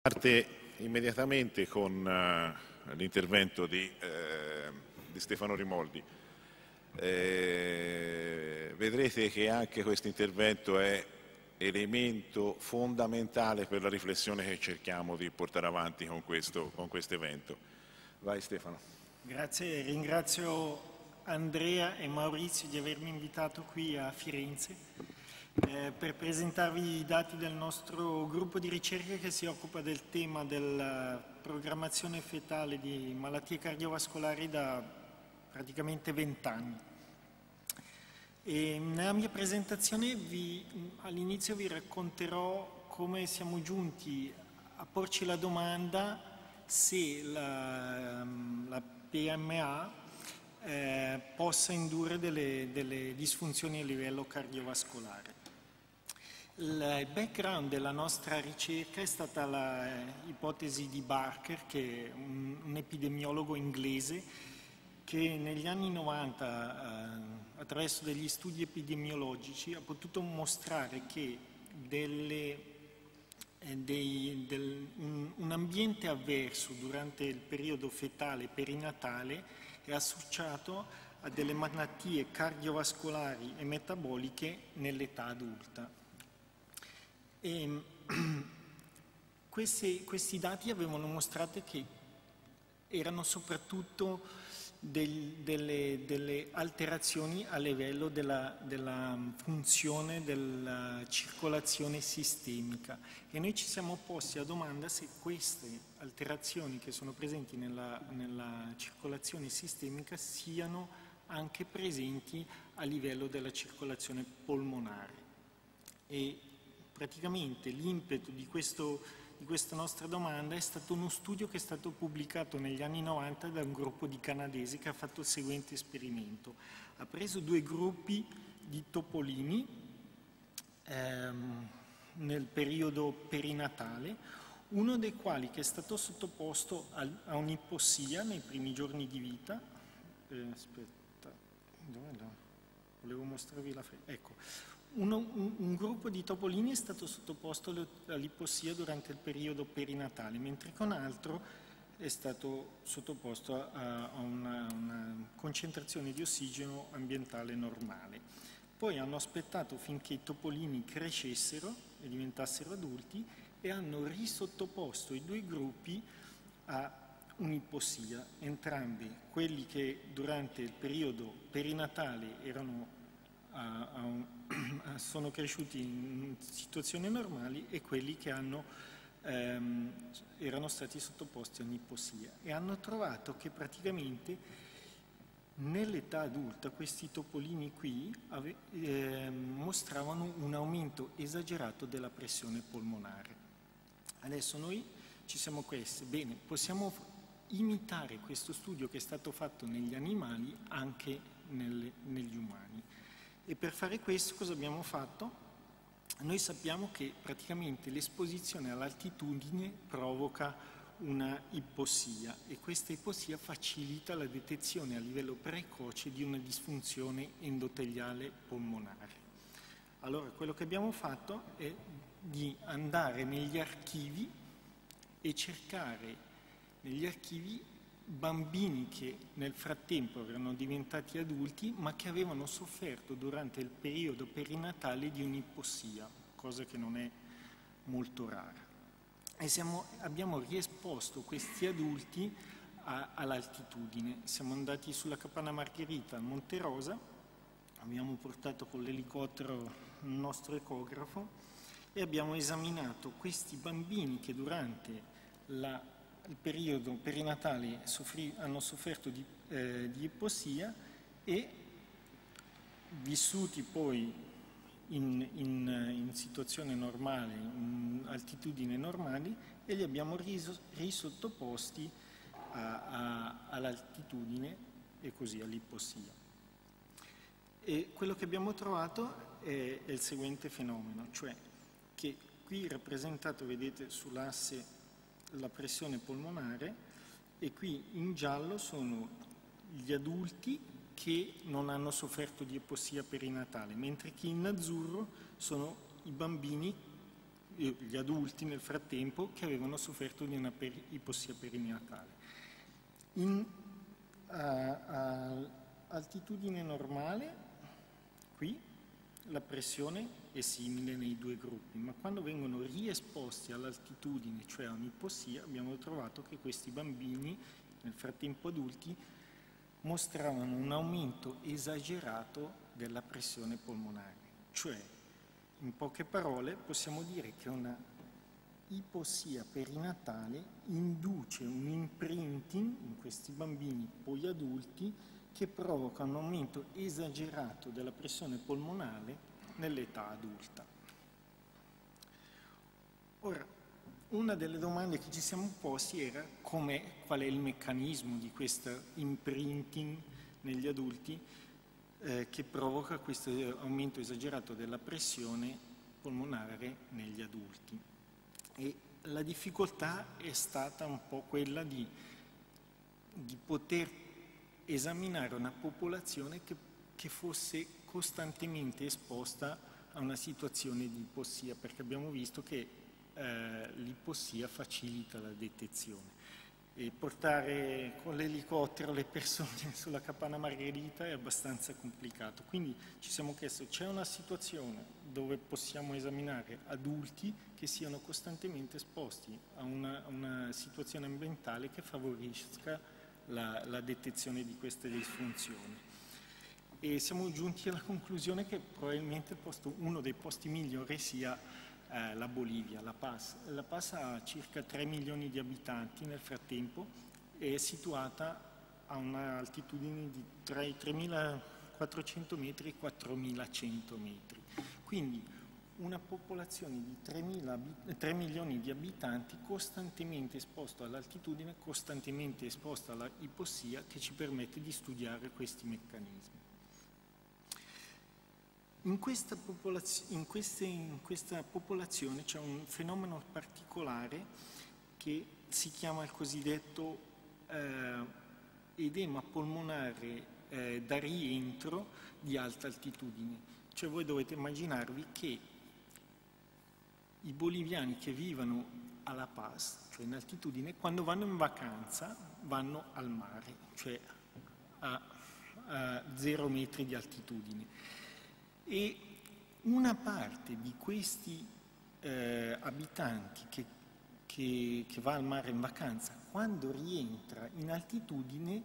Parte immediatamente con l'intervento di Stefano Rimoldi. Vedrete che anche questo intervento è elemento fondamentale per la riflessione che cerchiamo di portare avanti con questo evento. Vai Stefano. Grazie, ringrazio Andrea e Maurizio di avermi invitato qui a Firenze per presentarvi i dati del nostro gruppo di ricerca che si occupa del tema della programmazione fetale di malattie cardiovascolari da praticamente 20 anni. E nella mia presentazione all'inizio vi racconterò come siamo giunti a porci la domanda se la PMA possa indurre delle disfunzioni a livello cardiovascolare. Il background della nostra ricerca è stata l'ipotesi di Barker, che è un epidemiologo inglese che negli anni 90, attraverso degli studi epidemiologici, ha potuto mostrare che un ambiente avverso durante il periodo fetale perinatale è associato a delle malattie cardiovascolari e metaboliche nell'età adulta. E questi dati avevano mostrato che erano soprattutto delle alterazioni a livello della funzione della circolazione sistemica, e noi ci siamo posti la domanda se queste alterazioni che sono presenti nella circolazione sistemica siano anche presenti a livello della circolazione polmonare. E praticamente l'impeto di questa nostra domanda è stato uno studio che è stato pubblicato negli anni 90 da un gruppo di canadesi che ha fatto il seguente esperimento. Ha preso 2 gruppi di topolini nel periodo perinatale, uno dei quali che è stato sottoposto a un'ipossia nei primi giorni di vita. Aspetta, volevo mostrarvi ecco. Un gruppo di topolini è stato sottoposto all'ipossia durante il periodo perinatale, mentre con altro è stato sottoposto a una concentrazione di ossigeno ambientale normale. Poi hanno aspettato finché i topolini crescessero e diventassero adulti e hanno risottoposto i 2 gruppi a un'ipossia. Entrambi, quelli che durante il periodo perinatale sono cresciuti in situazioni normali, e quelli che erano stati sottoposti a un'ipossia, e hanno trovato che praticamente nell'età adulta questi topolini qui mostravano un aumento esagerato della pressione polmonare. Adesso noi ci siamo chiesti, bene, possiamo imitare questo studio che è stato fatto negli animali anche negli umani. E per fare questo cosa abbiamo fatto? Noi sappiamo che praticamente l'esposizione all'altitudine provoca una ipossia, e questa ipossia facilita la detezione a livello precoce di una disfunzione endoteliale polmonare. Allora, quello che abbiamo fatto è di andare negli archivi e cercare negli archivi bambini che nel frattempo erano diventati adulti ma che avevano sofferto durante il periodo perinatale di un'ipossia, cosa che non è molto rara. E abbiamo riesposto questi adulti all'altitudine. Siamo andati sulla Capanna Margherita, a Monte Rosa, abbiamo portato con l'elicottero il nostro ecografo e abbiamo esaminato questi bambini che durante il periodo perinatale hanno sofferto di ipossia, e vissuti poi in situazione normale, in altitudini normali, e li abbiamo risottoposti all'altitudine e così all'ipossia. E quello che abbiamo trovato è il seguente fenomeno, cioè che qui rappresentato, vedete sull'asse, la pressione polmonare, e qui in giallo sono gli adulti che non hanno sofferto di ipossia perinatale, mentre che in azzurro sono i bambini gli adulti nel frattempo che avevano sofferto di una ipossia perinatale. A altitudine normale, qui la pressione è simile nei due gruppi, ma quando vengono riesposti all'altitudine, cioè a un'ipossia, abbiamo trovato che questi bambini, nel frattempo adulti, mostravano un aumento esagerato della pressione polmonare. Cioè, in poche parole, possiamo dire che una ipossia perinatale induce un imprinting in questi bambini poi adulti che provoca un aumento esagerato della pressione polmonare nell'età adulta. Ora, una delle domande che ci siamo posti era qual è il meccanismo di questo imprinting negli adulti che provoca questo aumento esagerato della pressione polmonare negli adulti. E la difficoltà è stata un po' quella di poter esaminare una popolazione che fosse costantemente esposta a una situazione di ipossia, perché abbiamo visto che l'ipossia facilita la detezione. E portare con l'elicottero le persone sulla Capanna Margherita è abbastanza complicato. Quindi ci siamo chiesti, c'è una situazione dove possiamo esaminare adulti che siano costantemente esposti a una situazione ambientale che favorisca la detezione di queste disfunzioni. E siamo giunti alla conclusione che probabilmente uno dei posti migliori sia la Bolivia, La Paz. La Paz ha circa 3 milioni di abitanti nel frattempo e è situata a un'altitudine di tra i 3.400 metri e i 4.100 metri. Quindi una popolazione di 3 milioni di abitanti costantemente esposta all'altitudine, costantemente esposta alla ipossia, che ci permette di studiare questi meccanismi. In questa popolazione c'è un fenomeno particolare che si chiama il cosiddetto edema polmonare da rientro di alta altitudine. Cioè voi dovete immaginarvi che i boliviani che vivono a La Paz, cioè in altitudine, quando vanno in vacanza vanno al mare, cioè a 0 metri di altitudine. E una parte di questi abitanti che va al mare in vacanza, quando rientra in altitudine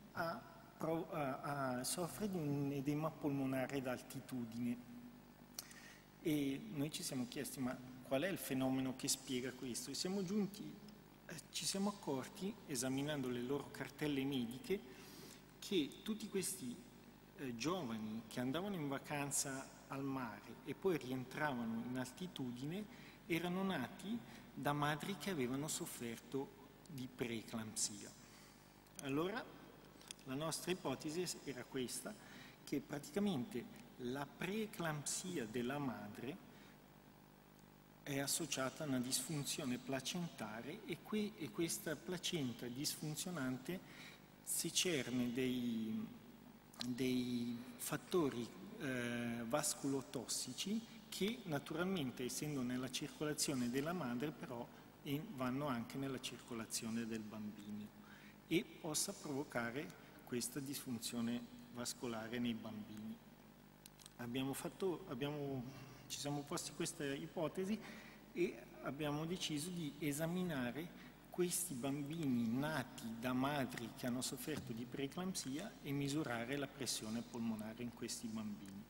soffre di un edema polmonare d'altitudine. E noi ci siamo chiesti, ma qual è il fenomeno che spiega questo? E ci siamo accorti, esaminando le loro cartelle mediche, che tutti questi giovani che andavano in vacanza al mare e poi rientravano in altitudine erano nati da madri che avevano sofferto di preeclampsia. Allora la nostra ipotesi era questa, che praticamente la preeclampsia della madre è associata a una disfunzione placentare e questa placenta disfunzionante si cerne dei fattori vasculotossici che naturalmente, essendo nella circolazione della madre, però vanno anche nella circolazione del bambino e possa provocare questa disfunzione vascolare nei bambini. Ci siamo posti questa ipotesi e abbiamo deciso di esaminare questi bambini nati da madri che hanno sofferto di preeclampsia e misurare la pressione polmonare in questi bambini.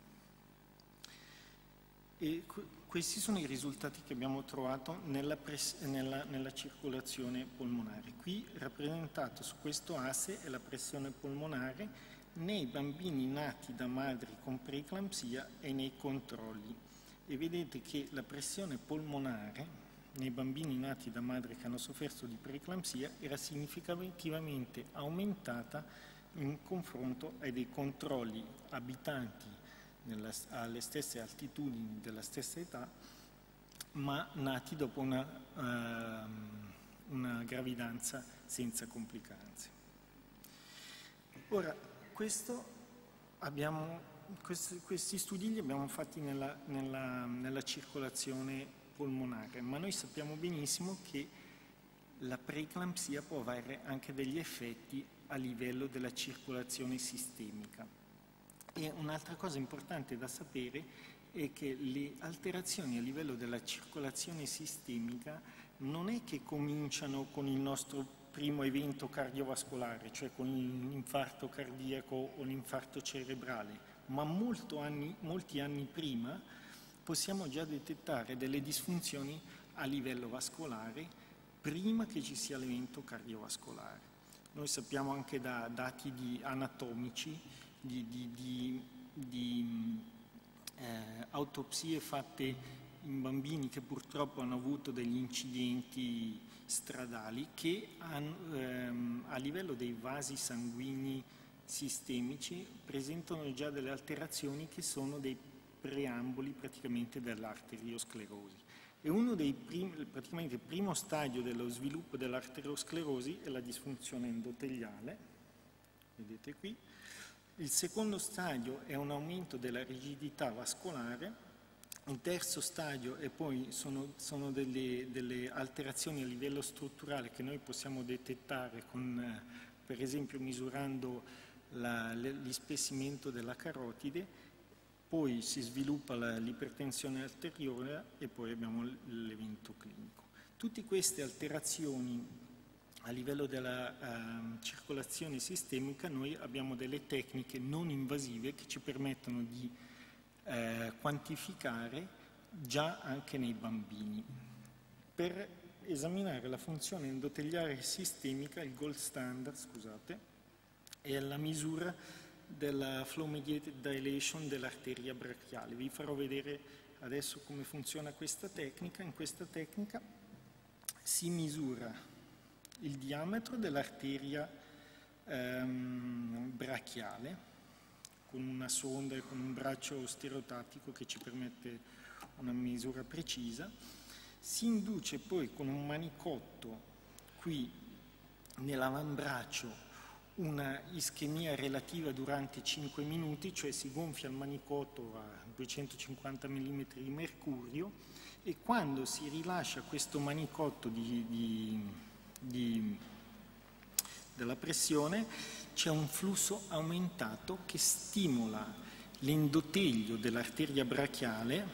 E questi sono i risultati che abbiamo trovato nella circolazione polmonare. Qui rappresentato su questo asse è la pressione polmonare nei bambini nati da madri con preeclampsia e nei controlli. E vedete che la pressione polmonare nei bambini nati da madri che hanno sofferto di preeclampsia era significativamente aumentata in confronto ai dei controlli abitanti alle stesse altitudini della stessa età, ma nati dopo una gravidanza senza complicanze. Ora, questi studi li abbiamo fatti nella circolazione polmonare, ma noi sappiamo benissimo che la preeclampsia può avere anche degli effetti a livello della circolazione sistemica. E un'altra cosa importante da sapere è che le alterazioni a livello della circolazione sistemica non è che cominciano con il nostro primo evento cardiovascolare, cioè con l'infarto cardiaco o l'infarto cerebrale, ma molti anni prima possiamo già detettare delle disfunzioni a livello vascolare prima che ci sia l'evento cardiovascolare. Noi sappiamo anche da dati anatomici di autopsie fatte in bambini che purtroppo hanno avuto degli incidenti stradali che a livello dei vasi sanguigni sistemici presentano già delle alterazioni che sono dei preamboli praticamente dell'arteriosclerosi. E praticamente il primo stadio dello sviluppo dell'arteriosclerosi è la disfunzione endoteliale, vedete qui. Il secondo stadio è un aumento della rigidità vascolare. Il terzo stadio e poi sono delle alterazioni a livello strutturale che noi possiamo detettare con, per esempio, misurando l'ispessimento della carotide, poi si sviluppa l'ipertensione arteriosa e poi abbiamo l'evento clinico. Tutte queste alterazioni a livello della circolazione sistemica noi abbiamo delle tecniche non invasive che ci permettono di quantificare già anche nei bambini. Per esaminare la funzione endoteliare sistemica, il gold standard, è la misura della flow mediated dilation dell'arteria brachiale. Vi farò vedere adesso come funziona questa tecnica. In questa tecnica si misura il diametro dell'arteria brachiale con una sonda e con un braccio stereotatico che ci permette una misura precisa. Si induce poi con un manicotto qui nell'avambraccio una ischemia relativa durante 5 minuti, cioè si gonfia il manicotto a 250 mm di mercurio e quando si rilascia questo manicotto della pressione c'è un flusso aumentato che stimola l'endotelio dell'arteria brachiale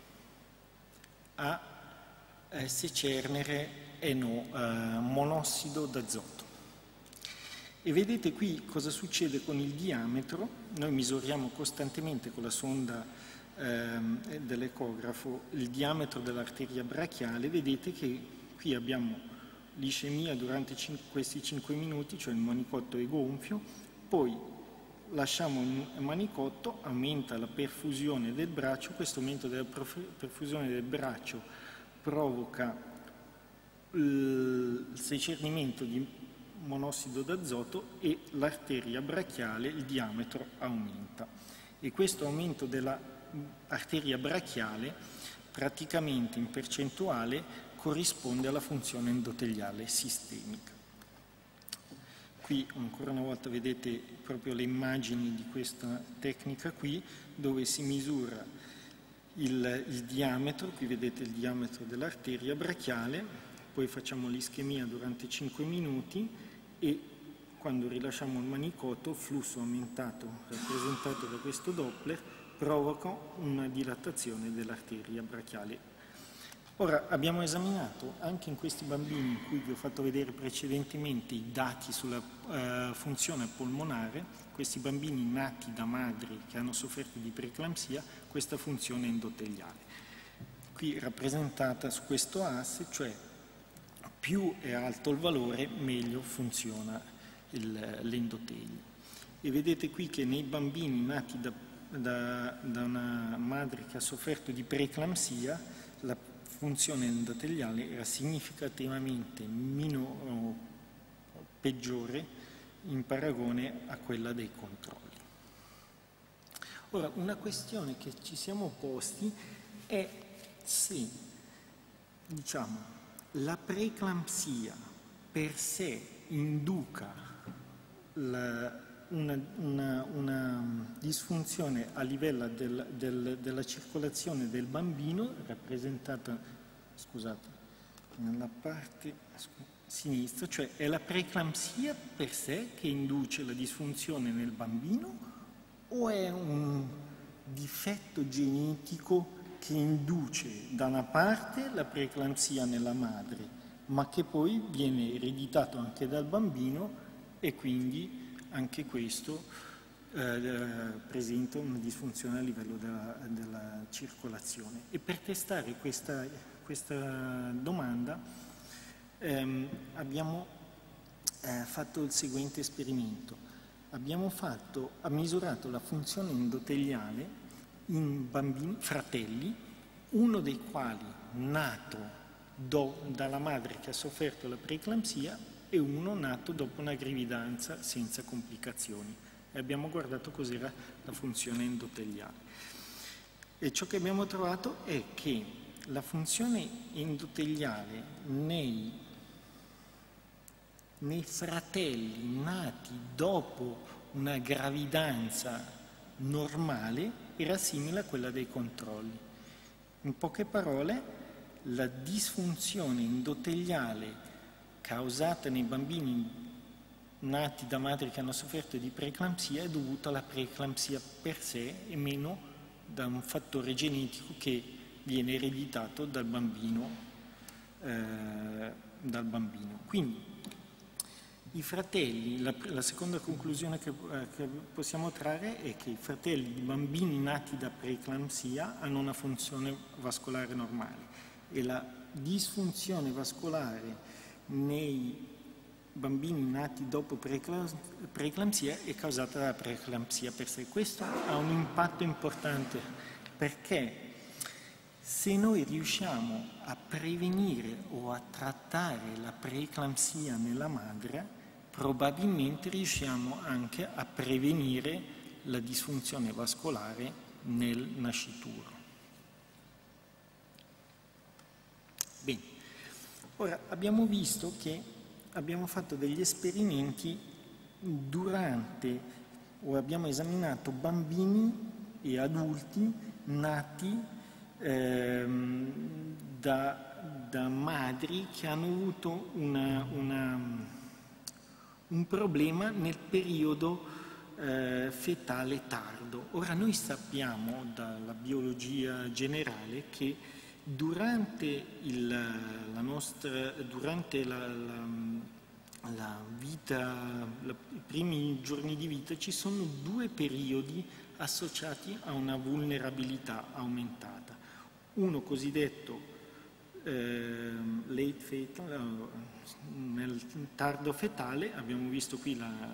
a secernere monossido d'azoto. E vedete qui cosa succede con il diametro. Noi misuriamo costantemente con la sonda dell'ecografo il diametro dell'arteria brachiale. Vedete che qui abbiamo l'iscemia durante questi 5 minuti, cioè il manicotto è gonfio, poi lasciamo il manicotto, aumenta la perfusione del braccio, questo aumento della perfusione del braccio provoca il secernimento di monossido d'azoto e l'arteria brachiale, il diametro aumenta. E questo aumento dell'arteria brachiale praticamente in percentuale corrisponde alla funzione endoteliale sistemica. Qui ancora una volta vedete proprio le immagini di questa tecnica qui, dove si misura il diametro, qui vedete il diametro dell'arteria brachiale, poi facciamo l'ischemia durante 5 minuti e quando rilasciamo il manicotto, flusso aumentato rappresentato da questo Doppler, provoca una dilatazione dell'arteria brachiale. Ora, abbiamo esaminato anche in questi bambini in cui vi ho fatto vedere precedentemente i dati sulla funzione polmonare, questi bambini nati da madri che hanno sofferto di preeclampsia, questa funzione endoteliale. Qui rappresentata su questo asse, cioè più è alto il valore, meglio funziona l'endotelio. E vedete qui che nei bambini nati da una madre che ha sofferto di preeclampsia, la funzione endoteliale era significativamente peggiore in paragone a quella dei controlli. Ora, una questione che ci siamo posti è se, la preeclampsia per sé induca una disfunzione a livello della circolazione del bambino, rappresentata scusate, nella parte sinistra, cioè è la preeclampsia per sé che induce la disfunzione nel bambino o è un difetto genetico che induce da una parte la preeclampsia nella madre, ma che poi viene ereditato anche dal bambino e quindi anche questo presenta una disfunzione a livello della circolazione. E per testare questa domanda abbiamo fatto il seguente esperimento. Abbiamo misurato la funzione endoteliale in bambini fratelli, uno dei quali nato dalla madre che ha sofferto la preeclampsia e uno nato dopo una gravidanza senza complicazioni. E abbiamo guardato cos'era la funzione endoteliale. E ciò che abbiamo trovato è che la funzione endoteliale nei fratelli nati dopo una gravidanza normale era simile a quella dei controlli. In poche parole, la disfunzione endoteliale causata nei bambini nati da madri che hanno sofferto di preeclampsia è dovuta alla preeclampsia per sé e meno da un fattore genetico che viene ereditato dal bambino. Quindi i fratelli, la seconda conclusione che possiamo trarre è che i fratelli di bambini nati da preeclampsia hanno una funzione vascolare normale e la disfunzione vascolare nei bambini nati dopo preeclampsia è causata dalla preeclampsia per sé. Questo ha un impatto importante perché se noi riusciamo a prevenire o a trattare la preeclampsia nella madre, probabilmente riusciamo anche a prevenire la disfunzione vascolare nel nascituro. Bene, ora abbiamo visto che abbiamo fatto degli esperimenti abbiamo esaminato bambini e adulti nati da madri che hanno avuto un problema nel periodo fetale tardo. Ora noi sappiamo dalla biologia generale che durante la vita, i primi giorni di vita, ci sono due periodi associati a una vulnerabilità aumentata. Uno cosiddetto late fetal, nel tardo fetale, abbiamo visto qui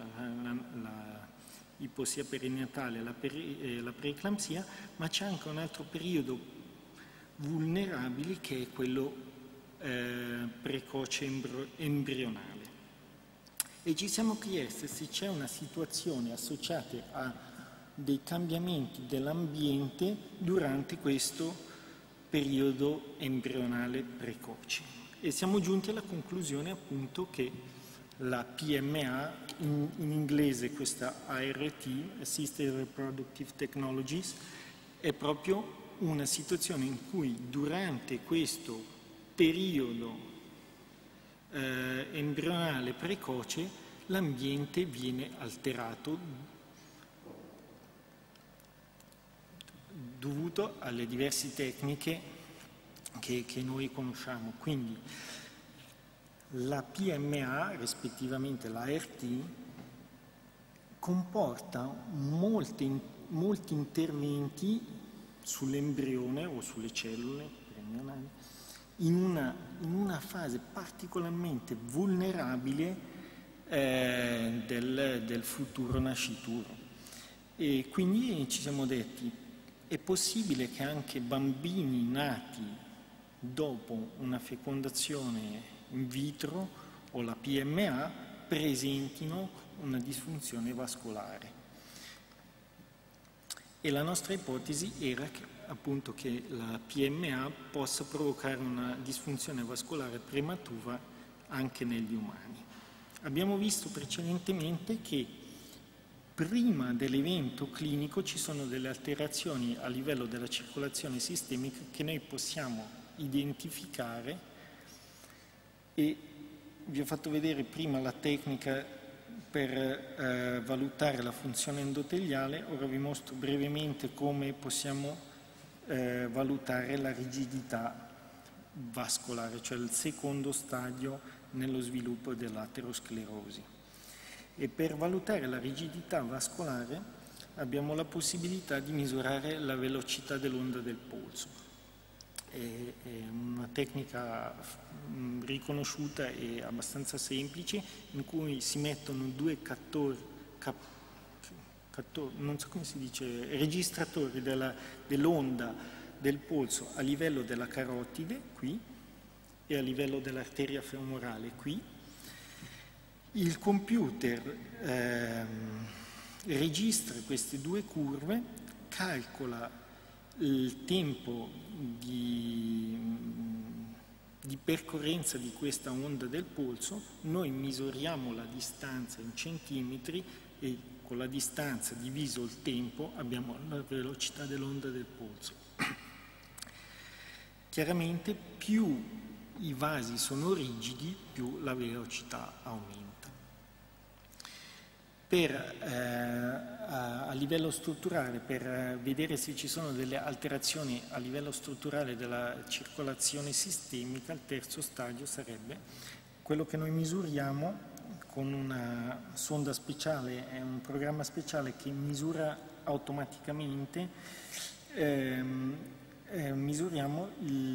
l'ipossia perinatale e la preeclampsia, ma c'è anche un altro periodo vulnerabile che è quello precoce embrionale. E ci siamo chiesti se c'è una situazione associata a dei cambiamenti dell'ambiente durante questo periodo embrionale precoce. E siamo giunti alla conclusione appunto che la PMA, in inglese questa ART, Assisted Reproductive Technologies, è proprio una situazione in cui durante questo periodo embrionale precoce l'ambiente viene alterato dovuto alle diverse tecniche che noi conosciamo. Quindi la PMA, rispettivamente l'ART, comporta molti interventi sull'embrione o sulle cellule in una fase particolarmente vulnerabile del futuro nascituro. E quindi ci siamo detti, è possibile che anche bambini nati dopo una fecondazione in vitro o la PMA presentino una disfunzione vascolare. E la nostra ipotesi era che, appunto, che la PMA possa provocare una disfunzione vascolare prematura anche negli umani. Abbiamo visto precedentemente che prima dell'evento clinico ci sono delle alterazioni a livello della circolazione sistemica che noi possiamo identificare, e vi ho fatto vedere prima la tecnica per valutare la funzione endoteliale. Ora vi mostro brevemente come possiamo valutare la rigidità vascolare, cioè il secondo stadio nello sviluppo dell'aterosclerosi. E per valutare la rigidità vascolare abbiamo la possibilità di misurare la velocità dell'onda del polso. È una tecnica riconosciuta e abbastanza semplice, in cui si mettono due non so come si dice, registratori dell'onda del polso a livello della carotide qui e a livello dell'arteria femorale qui. Il computer registra queste due curve, calcola il tempo di percorrenza di questa onda del polso, noi misuriamo la distanza in centimetri e con la distanza diviso il tempo abbiamo la velocità dell'onda del polso. Chiaramente più i vasi sono rigidi, più la velocità aumenta. A livello strutturale, per vedere se ci sono delle alterazioni a livello strutturale della circolazione sistemica, il terzo stadio sarebbe quello che noi misuriamo con una sonda speciale, è un programma speciale che misura automaticamente, misuriamo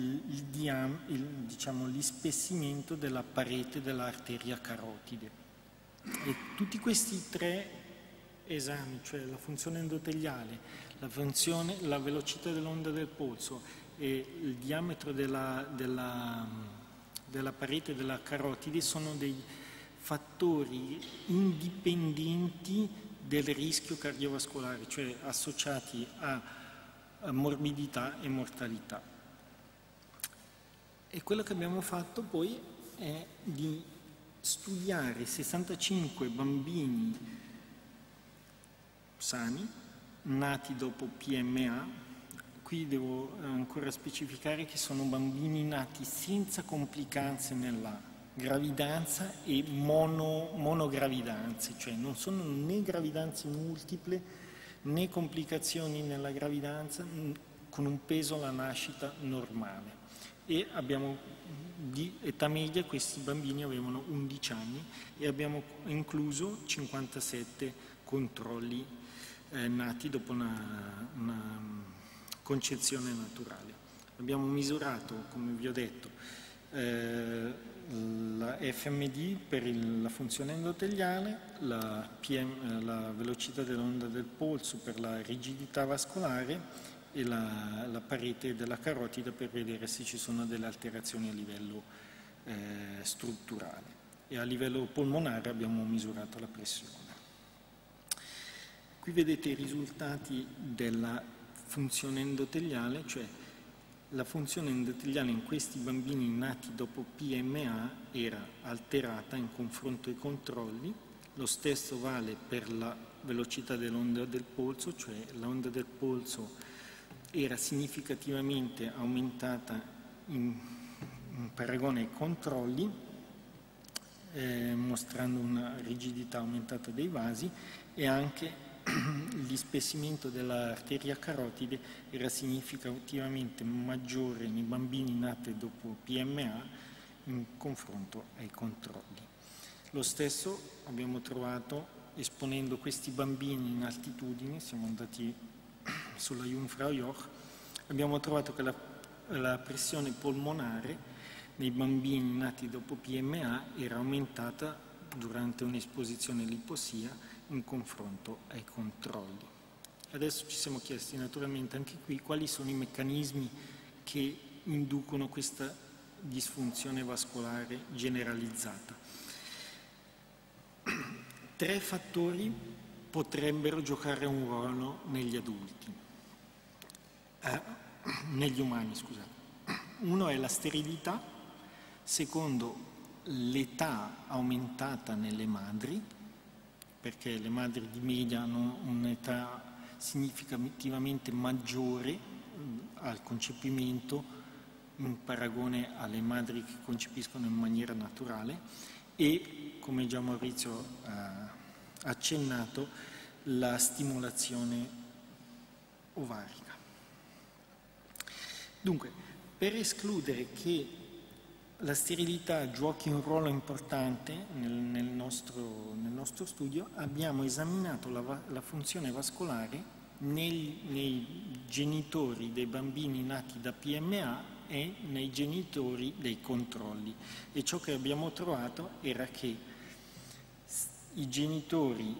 l'ispessimento della parete dell'arteria carotide. E tutti questi tre esami, cioè la funzione endoteliale, la velocità dell'onda del polso e il diametro della parete della carotide, sono dei fattori indipendenti del rischio cardiovascolare, cioè associati a morbidità e mortalità. E quello che abbiamo fatto poi è di studiare 65 bambini sani, nati dopo PMA. Qui devo ancora specificare che sono bambini nati senza complicanze nella gravidanza e monogravidanze, cioè non sono né gravidanze multiple né complicazioni nella gravidanza, con un peso alla nascita normale. E abbiamo di età media, questi bambini avevano 11 anni e abbiamo incluso 57 controlli nati dopo una concezione naturale. Abbiamo misurato, come vi ho detto, la FMD per la funzione endoteliale, la velocità dell'onda del polso per la rigidità vascolare e la parete della carotide per vedere se ci sono delle alterazioni a livello strutturale. E a livello polmonare abbiamo misurato la pressione. Qui vedete i risultati della funzione endoteliale, cioè la funzione endoteliale in questi bambini nati dopo PMA era alterata in confronto ai controlli. Lo stesso vale per la velocità dell'onda del polso, cioè l'onda del polso era significativamente aumentata in paragone ai controlli, mostrando una rigidità aumentata dei vasi, e anche l'ispessimento dell'arteria carotide era significativamente maggiore nei bambini nati dopo PMA in confronto ai controlli. Lo stesso abbiamo trovato esponendo questi bambini in altitudine. Siamo andati sulla Jungfrau Joch, abbiamo trovato che la pressione polmonare nei bambini nati dopo PMA era aumentata durante un'esposizione all'ipossia in confronto ai controlli. Adesso ci siamo chiesti naturalmente anche qui quali sono i meccanismi che inducono questa disfunzione vascolare generalizzata. 3 fattori potrebbero giocare un ruolo negli adulti, negli umani, scusate. Uno è la sterilità, secondo l'età aumentata nelle madri, perché le madri di media hanno un'età significativamente maggiore al concepimento, in paragone alle madri che concepiscono in maniera naturale e, come già Maurizio ha accennato, la stimolazione ovarica. Dunque, per escludere che la sterilità giochi un ruolo importante nel nostro studio, abbiamo esaminato la funzione vascolare nei genitori dei bambini nati da PMA e nei genitori dei controlli. E ciò che abbiamo trovato era che i genitori,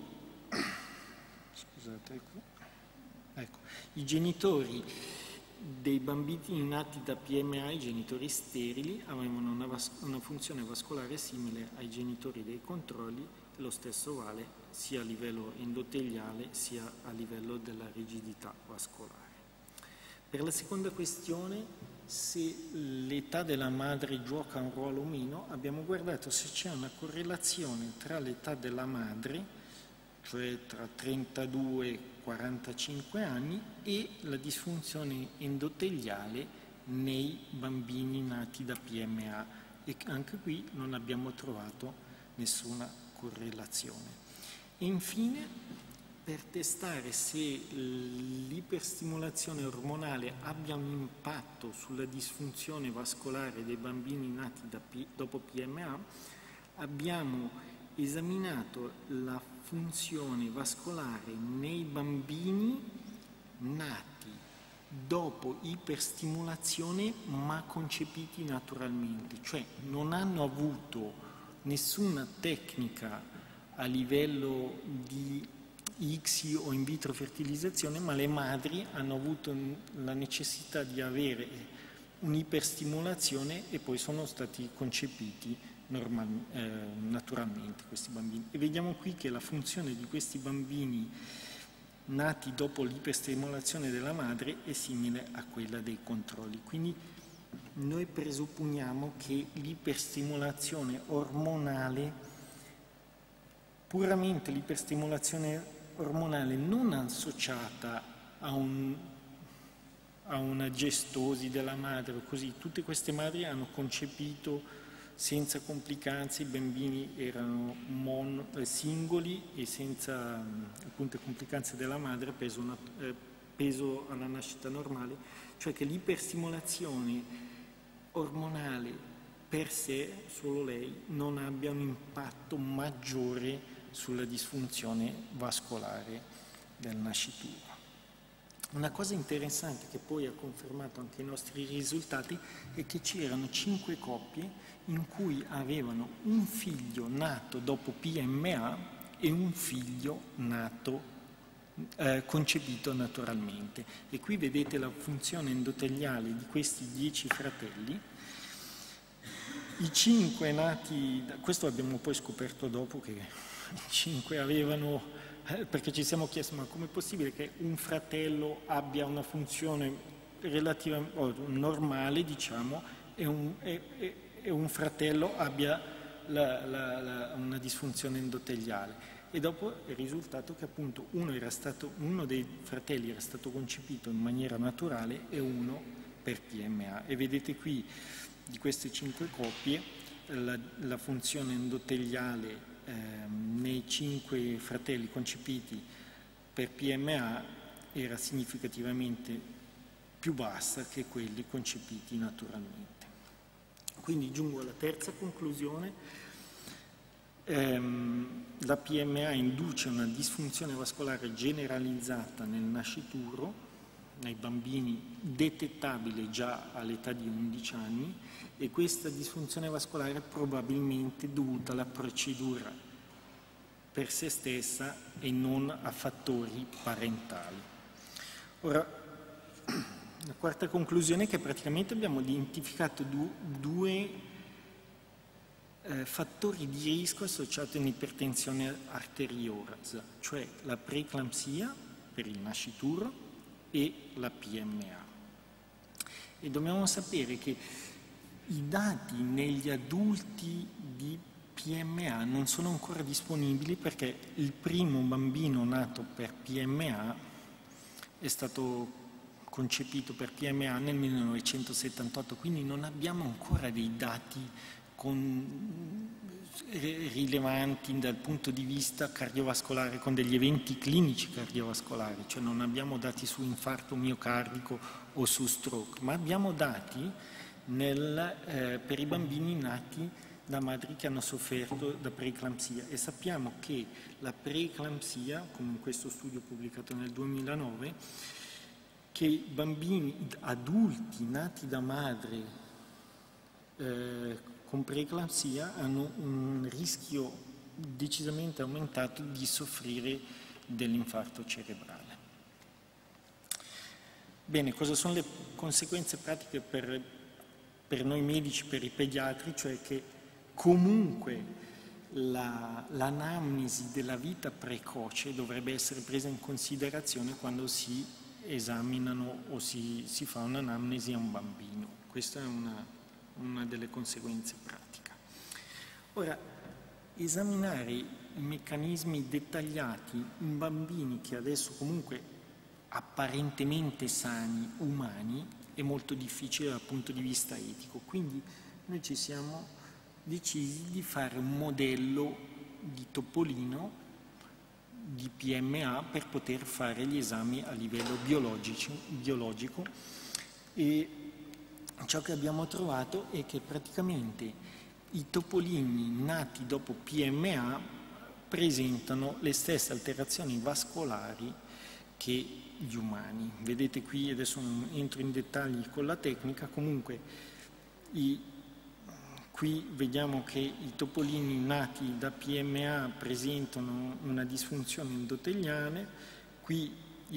i genitori dei bambini nati da PMA, i genitori sterili, avevano una funzione vascolare simile ai genitori dei controlli, lo stesso vale sia a livello endoteliale sia a livello della rigidità vascolare. Per la seconda questione, se l'età della madre gioca un ruolo o meno, abbiamo guardato se c'è una correlazione tra l'età della madre, cioè tra 32 e 45 anni, e la disfunzione endoteliale nei bambini nati da PMA, e anche qui non abbiamo trovato nessuna correlazione. E infine, per testare se l'iperstimolazione ormonale abbia un impatto sulla disfunzione vascolare dei bambini nati dopo PMA, abbiamo esaminato la funzione vascolare nei bambini nati dopo iperstimolazione ma concepiti naturalmente, cioè non hanno avuto nessuna tecnica a livello di ICSI o in vitro fertilizzazione, ma le madri hanno avuto la necessità di avere un'iperstimolazione e poi sono stati concepiti naturalmente questi bambini. E vediamo qui che la funzione di questi bambini nati dopo l'iperstimolazione della madre è simile a quella dei controlli. Quindi noi presupponiamo che l'iperstimolazione ormonale, puramente l'iperstimolazione ormonale non associata a una gestosi della madre o così, tutte queste madri hanno concepito senza complicanze, i bambini erano singoli e senza appunto complicanze della madre, peso alla nascita normale, cioè che l'iperstimolazione ormonale per sé, solo lei, non abbia un impatto maggiore sulla disfunzione vascolare del nascituro. Una cosa interessante che poi ha confermato anche i nostri risultati è che c'erano 5 coppie in cui avevano un figlio nato dopo PMA e un figlio nato concepito naturalmente. E qui vedete la funzione endoteliale di questi 10 fratelli. I 5 nati, questo abbiamo poi scoperto dopo che i 5 avevano, perché ci siamo chiesti ma com'è possibile che un fratello abbia una funzione relativamente normale, diciamo, e un fratello abbia una disfunzione endoteliale. E dopo è risultato che appunto uno dei fratelli era stato concepito in maniera naturale e uno per PMA. E vedete qui di queste 5 coppie la funzione endoteliale nei 5 fratelli concepiti per PMA era significativamente più bassa che quelli concepiti naturalmente. Quindi giungo alla terza conclusione. La PMA induce una disfunzione vascolare generalizzata nel nascituro, nei bambini, detectabile già all'età di 11 anni, e questa disfunzione vascolare è probabilmente dovuta alla procedura per sé stessa e non a fattori parentali. Ora, la quarta conclusione è che praticamente abbiamo identificato due fattori di rischio associati all'ipertensione arteriosa, cioè la preeclampsia per il nascituro e la PMA. E dobbiamo sapere che i dati negli adulti di PMA non sono ancora disponibili perché il primo bambino nato per PMA è stato concepito per PMA nel 1978, quindi non abbiamo ancora dei dati rilevanti dal punto di vista cardiovascolare, con degli eventi clinici cardiovascolari, cioè non abbiamo dati su infarto miocardico o su stroke, ma abbiamo dati per i bambini nati da madri che hanno sofferto da preeclampsia, e sappiamo che la preeclampsia, come in questo studio pubblicato nel 2009, che i bambini adulti nati da madre con preeclampsia hanno un rischio decisamente aumentato di soffrire dell'infarto cerebrale. Bene, cosa sono le conseguenze pratiche per noi medici, per i pediatri? Cioè che comunque l'anamnesi della vita precoce dovrebbe essere presa in considerazione quando si esaminano o si fa un'anamnesi a un bambino. Questa è una delle conseguenze pratiche. Ora, esaminare i meccanismi dettagliati in bambini che adesso comunque apparentemente sani, umani, è molto difficile dal punto di vista etico, quindi noi ci siamo decisi di fare un modello di topolino di PMA per poter fare gli esami a livello biologico, e ciò che abbiamo trovato è che praticamente i topolini nati dopo PMA presentano le stesse alterazioni vascolari che gli umani. Vedete qui, adesso non entro in dettagli con la tecnica, comunque qui vediamo che i topolini nati da PMA presentano una disfunzione endoteliale, qui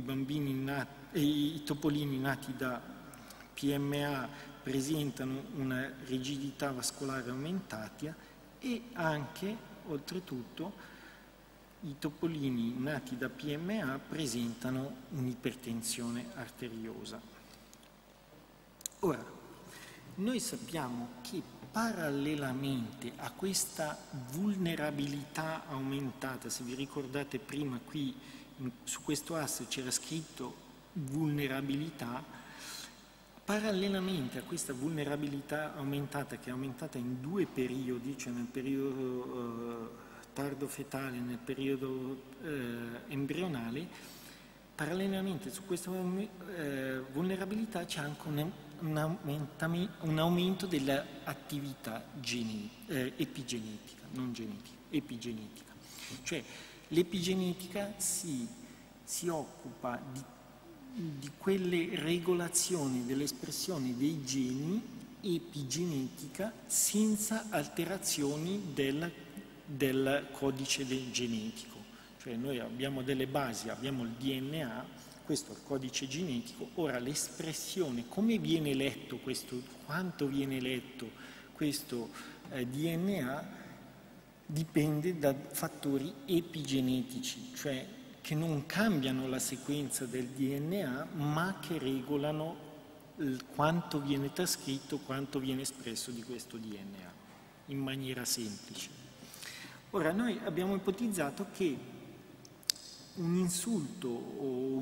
i topolini nati da PMA presentano una rigidità vascolare aumentata, e anche, oltretutto, i topolini nati da PMA presentano un'ipertensione arteriosa. Ora, noi sappiamo che parallelamente a questa vulnerabilità aumentata, se vi ricordate prima qui su questo asse c'era scritto vulnerabilità, parallelamente a questa vulnerabilità aumentata, che è aumentata in due periodi, cioè nel periodo tardo fetale e nel periodo embrionale, parallelamente su questa vulnerabilità c'è anche un aumento dell'attività epigenetica, non genetica, epigenetica. Cioè l'epigenetica si occupa di quelle regolazioni dell'espressione dei geni, epigenetica, senza alterazioni del codice genetico. Cioè noi abbiamo delle basi, abbiamo il DNA, questo è il codice genetico, ora l'espressione, come viene letto questo, quanto viene letto questo DNA, dipende da fattori epigenetici, cioè che non cambiano la sequenza del DNA, ma che regolano quanto viene trascritto, quanto viene espresso di questo DNA, in maniera semplice. Ora, noi abbiamo ipotizzato che un insulto o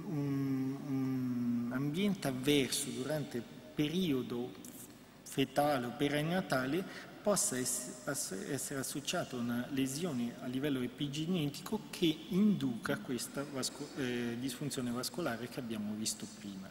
un ambiente avverso durante il periodo fetale o perinatale possa essere associato a una lesione a livello epigenetico che induca questa disfunzione vascolare che abbiamo visto prima.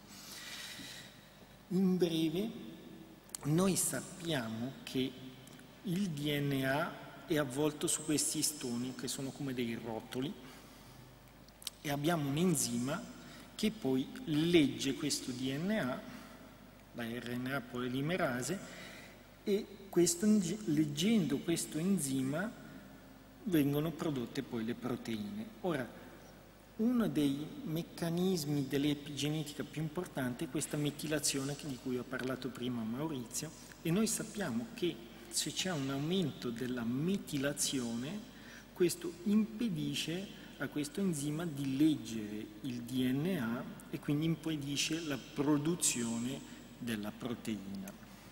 In breve, noi sappiamo che il DNA è avvolto su questi istoni che sono come dei rotoli, e abbiamo un enzima che poi legge questo DNA, la RNA polimerase, e leggendo questo enzima vengono prodotte poi le proteine. Ora, uno dei meccanismi dell'epigenetica più importante è questa metilazione di cui ho parlato prima Maurizio, e noi sappiamo che se c'è un aumento della metilazione, questo impedisce a questo enzima di leggere il DNA e quindi impedisce la produzione della proteina.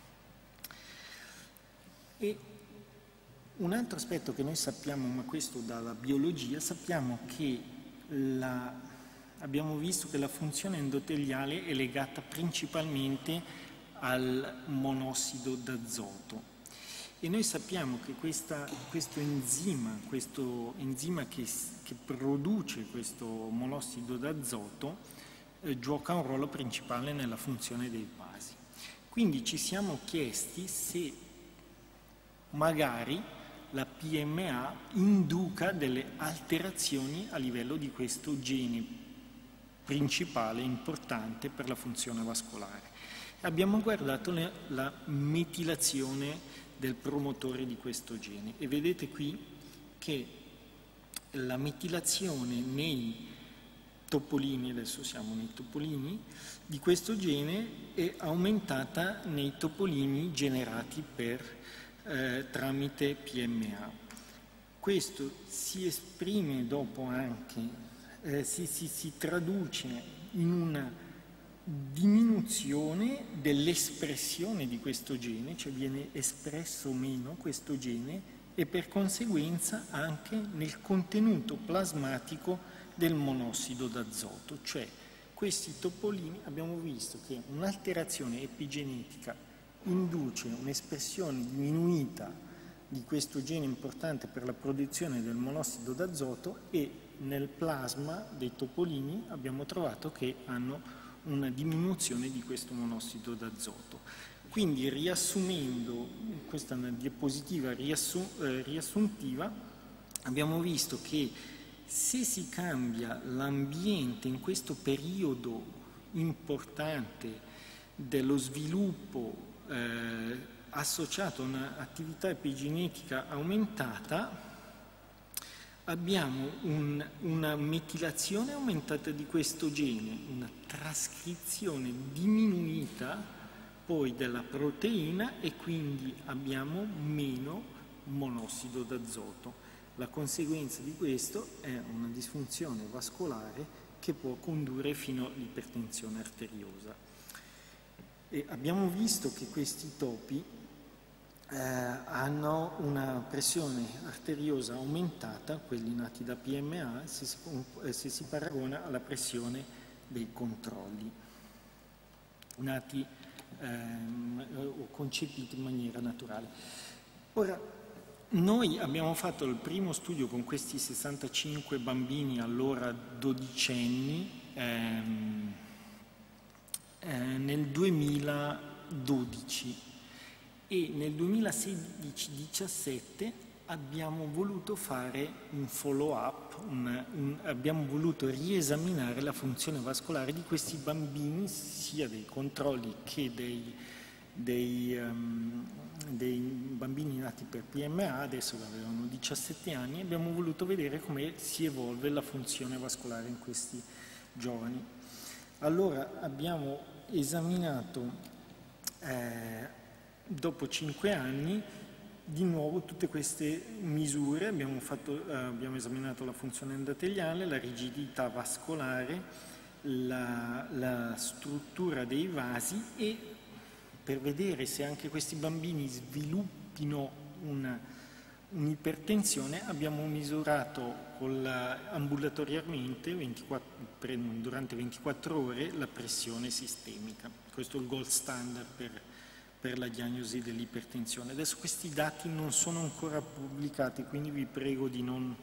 E un altro aspetto che noi sappiamo, ma questo dalla biologia, sappiamo che abbiamo visto che la funzione endoteliale è legata principalmente al monossido d'azoto. E noi sappiamo che questo enzima che produce questo monossido d'azoto gioca un ruolo principale nella funzione dei vasi. Quindi ci siamo chiesti se magari la PMA induca delle alterazioni a livello di questo gene principale, importante per la funzione vascolare. Abbiamo guardato la metilazione del promotore di questo gene e vedete qui che la metilazione nei topolini, adesso siamo nei topolini, di questo gene è aumentata nei topolini generati tramite PMA. Questo si esprime dopo anche, si traduce in una diminuzione dell'espressione di questo gene, cioè viene espresso meno questo gene e per conseguenza anche nel contenuto plasmatico del monossido d'azoto, cioè questi topolini abbiamo visto che un'alterazione epigenetica induce un'espressione diminuita di questo gene importante per la produzione del monossido d'azoto e nel plasma dei topolini abbiamo trovato che hanno una diminuzione di questo monossido d'azoto. Quindi riassumendo, questa è una diapositiva riassuntiva, abbiamo visto che se si cambia l'ambiente in questo periodo importante dello sviluppo associato a un'attività epigenetica aumentata, abbiamo una metilazione aumentata di questo gene, una trascrizione diminuita poi della proteina e quindi abbiamo meno monossido d'azoto. La conseguenza di questo è una disfunzione vascolare che può condurre fino all'ipertensione arteriosa. E abbiamo visto che questi topi hanno una pressione arteriosa aumentata, quelli nati da PMA, se si paragona alla pressione dei controlli, nati o concepiti in maniera naturale. Ora, noi abbiamo fatto il primo studio con questi 65 bambini, allora dodicenni, nel 2012. E nel 2016-17 abbiamo voluto fare un follow-up, abbiamo voluto riesaminare la funzione vascolare di questi bambini, sia dei controlli che dei bambini nati per PMA, adesso avevano 17 anni, e abbiamo voluto vedere come si evolve la funzione vascolare in questi giovani. Allora abbiamo esaminato dopo 5 anni di nuovo tutte queste misure, abbiamo esaminato la funzione endoteliale, la rigidità vascolare, la struttura dei vasi e per vedere se anche questi bambini sviluppino un'ipertensione abbiamo misurato ambulatorialmente durante 24 ore la pressione sistemica. Questo è il gold standard per la diagnosi dell'ipertensione. Adesso questi dati non sono ancora pubblicati, quindi vi prego di non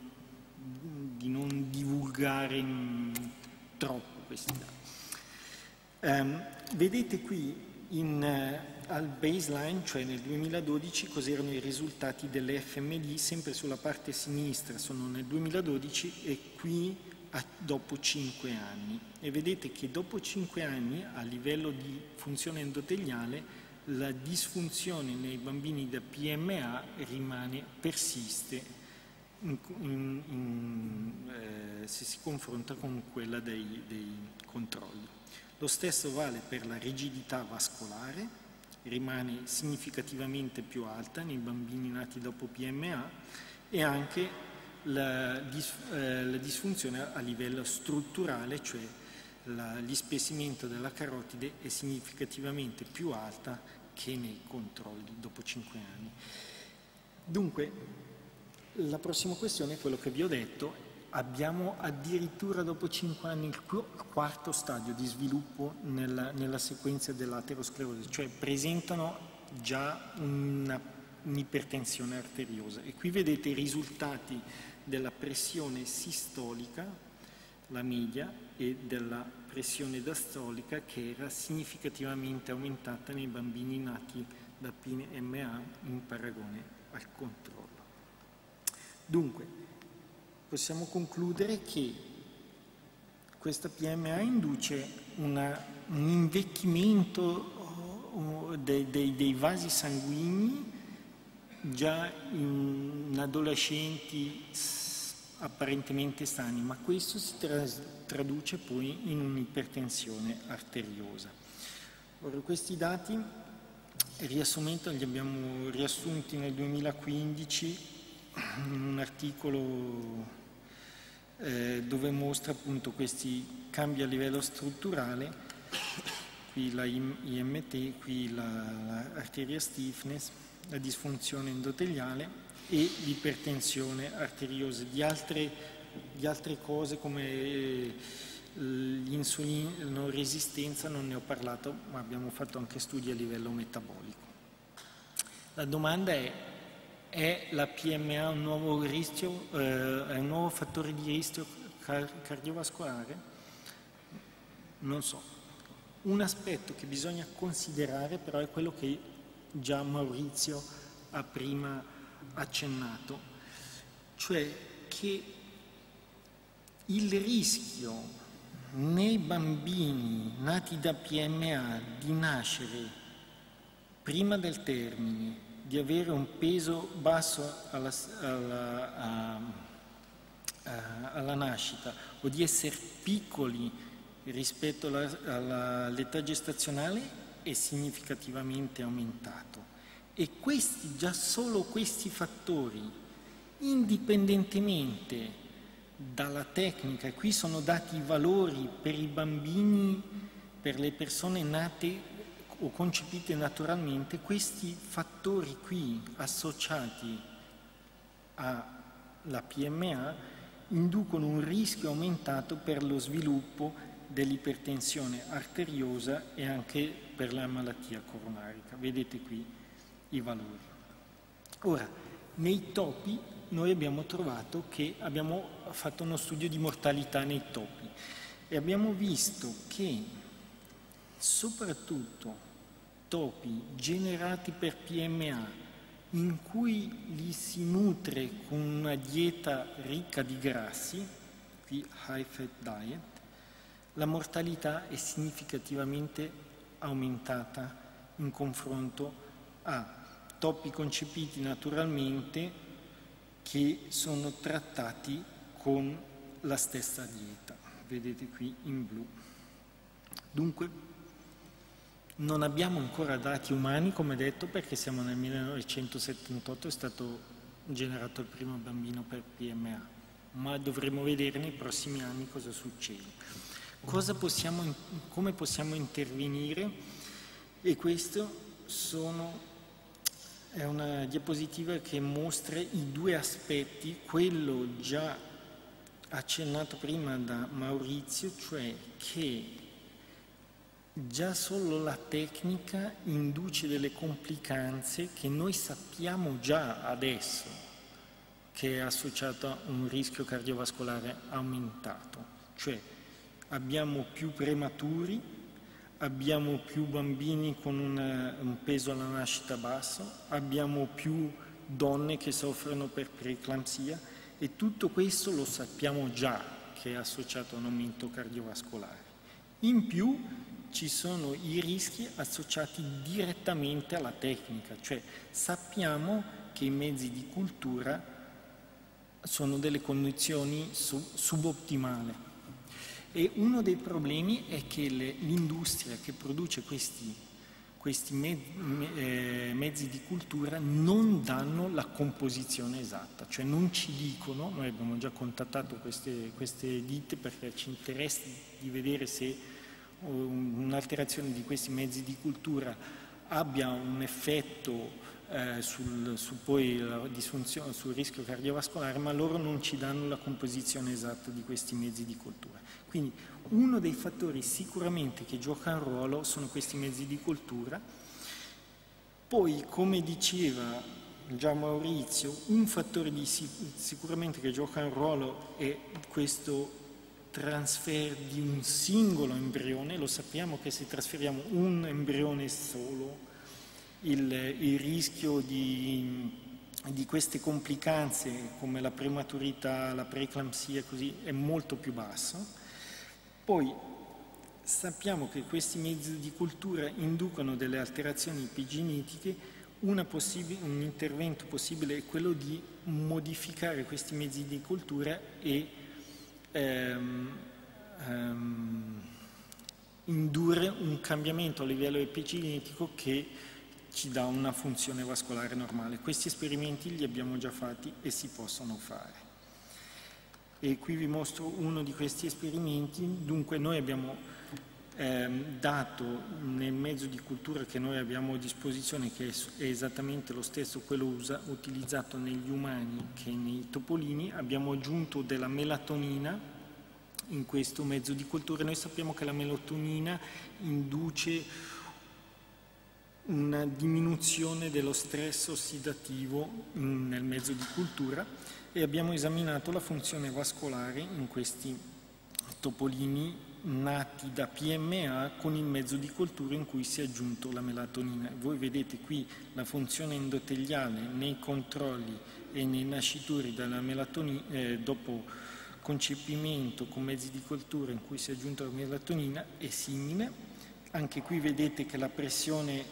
divulgare troppo questi dati. Vedete qui al baseline, cioè nel 2012, cos'erano i risultati dell'FMD, sempre sulla parte sinistra sono nel 2012 e qui dopo 5 anni. E vedete che dopo 5 anni a livello di funzione endoteliale la disfunzione nei bambini da PMA persiste se si confronta con quella dei controlli. Lo stesso vale per la rigidità vascolare, rimane significativamente più alta nei bambini nati dopo PMA e anche la disfunzione a livello strutturale, cioè l'ispessimento della carotide è significativamente più alta che nei controlli dopo 5 anni. Dunque, la prossima questione è quello che vi ho detto, abbiamo addirittura dopo 5 anni il quarto stadio di sviluppo nella sequenza dell'aterosclerosi, cioè presentano già un'ipertensione arteriosa. E qui vedete i risultati della pressione sistolica, la media, e della pressione diastolica, che era significativamente aumentata nei bambini nati da PMA in paragone al controllo. Dunque, possiamo concludere che questa PMA induce un invecchiamento dei vasi sanguigni già in adolescenti apparentemente sani, ma questo si traduce poi in un'ipertensione arteriosa. Ora, questi dati, riassumendo, li abbiamo riassunti nel 2015 in un articolo dove mostra appunto questi cambi a livello strutturale, qui la IMT, qui l'arteria stiffness, la disfunzione endoteliale e l'ipertensione arteriosa. Di altre cose come l'insulino resistenza non ne ho parlato, ma abbiamo fatto anche studi a livello metabolico. La domanda è la PMA un nuovo rischio, è un nuovo fattore di rischio cardiovascolare? Non so. Un aspetto che bisogna considerare però è quello che già Maurizio ha prima accennato, cioè che il rischio nei bambini nati da PMA di nascere prima del termine, di avere un peso basso alla nascita o di essere piccoli rispetto all'età gestazionale è significativamente aumentato. E già solo questi fattori, indipendentemente dalla tecnica, qui sono dati i valori per i bambini, per le persone nate o concepite naturalmente, questi fattori qui associati alla PMA inducono un rischio aumentato per lo sviluppo dell'ipertensione arteriosa e anche per la malattia coronarica. Vedete qui i valori. Ora, nei topi noi abbiamo trovato che abbiamo fatto uno studio di mortalità nei topi e abbiamo visto che soprattutto topi generati per PMA in cui li si nutre con una dieta ricca di grassi, qui high fat diet, la mortalità è significativamente aumentata in confronto a topi concepiti naturalmente che sono trattati con la stessa dieta. Vedete qui in blu. Dunque, non abbiamo ancora dati umani, come detto, perché siamo nel 1978, è stato generato il primo bambino per PMA, ma dovremo vedere nei prossimi anni cosa succede. Come possiamo intervenire? E questo è una diapositiva che mostra i due aspetti, quello già accennato prima da Maurizio, cioè che già solo la tecnica induce delle complicanze che noi sappiamo già adesso che è associato a un rischio cardiovascolare aumentato, cioè abbiamo più prematuri, abbiamo più bambini con un peso alla nascita basso, abbiamo più donne che soffrono per preeclampsia e tutto questo lo sappiamo già che è associato a un aumento cardiovascolare. In più ci sono i rischi associati direttamente alla tecnica, cioè sappiamo che i mezzi di cultura sono delle condizioni subottimali e uno dei problemi è che l'industria che produce questi mezzi di cultura non danno la composizione esatta, cioè non ci dicono, noi abbiamo già contattato queste ditte perché ci interessa di vedere se un'alterazione di questi mezzi di cultura abbia un effetto poi la disfunzione, sul rischio cardiovascolare, ma loro non ci danno la composizione esatta di questi mezzi di coltura. Quindi uno dei fattori sicuramente che gioca un ruolo sono questi mezzi di coltura. Poi, come diceva già Maurizio, un fattore sicuramente che gioca un ruolo è questo transfer di un singolo embrione. Lo sappiamo che se trasferiamo un embrione solo, il rischio di queste complicanze come la prematurità, la preeclampsia così è molto più basso. Poi sappiamo che questi mezzi di coltura inducono delle alterazioni epigenetiche. Un intervento possibile è quello di modificare questi mezzi di coltura e indurre un cambiamento a livello epigenetico che ci dà una funzione vascolare normale. Questi esperimenti li abbiamo già fatti e si possono fare. E qui vi mostro uno di questi esperimenti. Dunque noi abbiamo dato nel mezzo di cultura che noi abbiamo a disposizione, che è esattamente lo stesso quello utilizzato negli umani che nei topolini, abbiamo aggiunto della melatonina in questo mezzo di cultura. Noi sappiamo che la melatonina induce una diminuzione dello stress ossidativo nel mezzo di cultura e abbiamo esaminato la funzione vascolare in questi topolini nati da PMA con il mezzo di coltura in cui si è aggiunto la melatonina. Voi vedete qui la funzione endoteliale nei controlli e nei nascituri della melatonina dopo concepimento con mezzi di coltura in cui si è aggiunta la melatonina è simile. Anche qui vedete che la pressione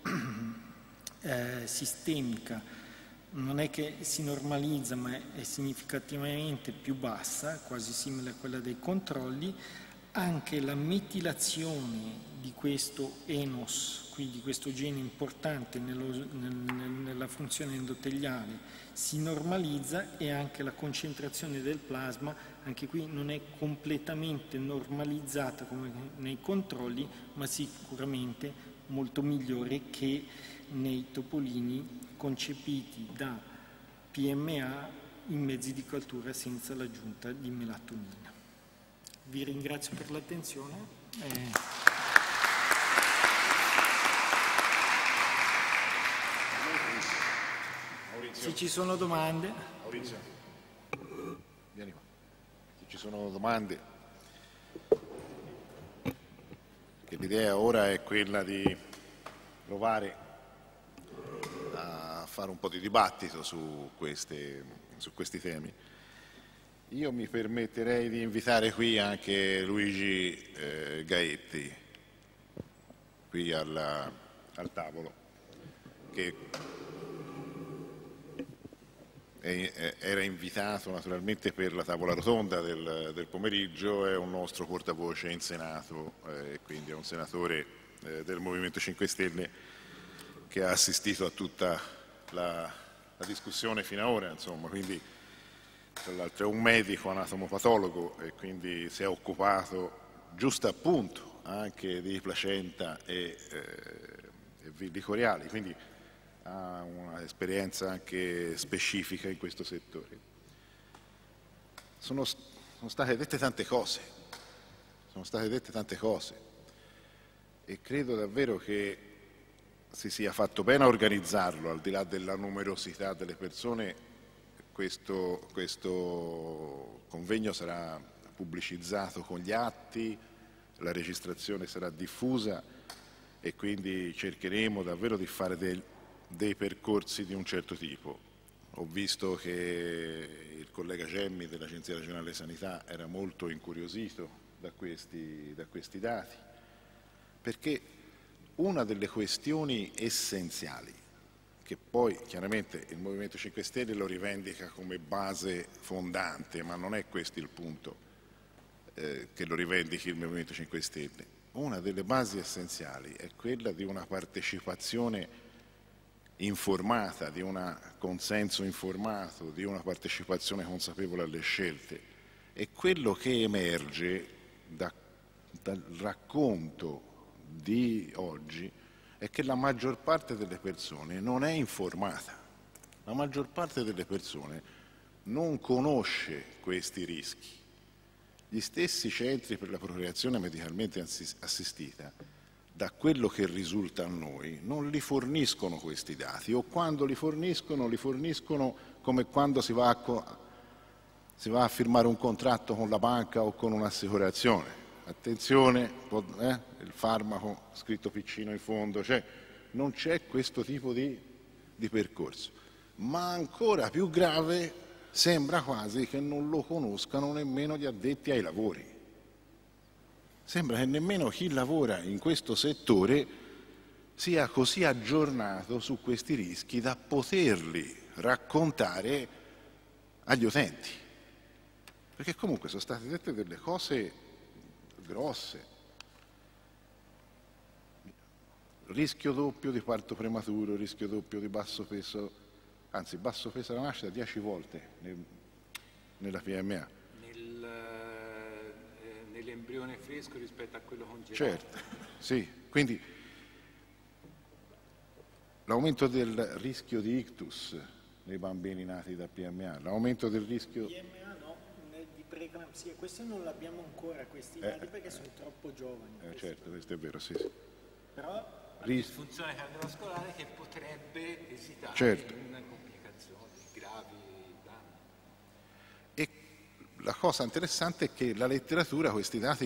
sistemica non è che si normalizza, ma è significativamente più bassa, quasi simile a quella dei controlli. Anche la metilazione di questo ENOS, quindi di questo gene importante nella funzione endoteliale, si normalizza, e anche la concentrazione del plasma, anche qui non è completamente normalizzata come nei controlli, ma sicuramente molto migliore che nei topolini concepiti da PMA in mezzi di coltura senza l'aggiunta di melatonina. Vi ringrazio per l'attenzione. Se ci sono domande. Maurizio, vieni qua. Se ci sono domande. L'idea ora è quella di provare a fare un po' di dibattito su questi temi. Io mi permetterei di invitare qui anche Luigi Gaetti, qui al tavolo, che era invitato naturalmente per la tavola rotonda del pomeriggio, è un nostro portavoce in Senato, quindi è un senatore del Movimento 5 Stelle che ha assistito a tutta la discussione fino ad ora, insomma, quindi tra l'altro è un medico anatomopatologo e quindi si è occupato giusto appunto anche di placenta e villi coriali, quindi ha un'esperienza anche specifica in questo settore. Sono state dette tante cose, e credo davvero che si sia fatto bene a organizzarlo, al di là della numerosità delle persone. Questo convegno sarà pubblicizzato con gli atti, la registrazione sarà diffusa e quindi cercheremo davvero di fare dei percorsi di un certo tipo. Ho visto che il collega Gemmi dell'Agenzia Regionale Sanità era molto incuriosito da questi dati, perché una delle questioni essenziali, che poi chiaramente il Movimento 5 Stelle lo rivendica come base fondante, ma non è questo il punto che lo rivendichi il Movimento 5 Stelle, una delle basi essenziali è quella di una partecipazione informata, di un consenso informato, di una partecipazione consapevole alle scelte. E quello che emerge dal racconto di oggi è che la maggior parte delle persone non è informata, la maggior parte delle persone non conosce questi rischi. Gli stessi centri per la procreazione medicalmente assistita, da quello che risulta a noi, non li forniscono questi dati, o quando li forniscono come quando si va a firmare un contratto con la banca o con un'assicurazione. Attenzione, il farmaco scritto piccino in fondo, cioè non c'è questo tipo di percorso. Ma ancora più grave, sembra quasi che non lo conoscano nemmeno gli addetti ai lavori. Sembra che nemmeno chi lavora in questo settore sia così aggiornato su questi rischi da poterli raccontare agli utenti. Perché comunque sono state dette delle cose grosse. Rischio doppio di parto prematuro, rischio doppio di basso peso, anzi basso peso alla nascita 10 volte nella PMA. Nell'embrione fresco rispetto a quello congelato. Certo, sì, quindi l'aumento del rischio di ictus nei bambini nati da PMA, l'aumento del rischio... PMA no, di preeclampsia, questi non l'abbiamo ancora, questi dati, perché sono troppo giovani. certo, questo è vero, sì. Però disfunzione cardiovascolare che potrebbe esitare in complicazioni gravi, danni. E la cosa interessante è che la letteratura questi dati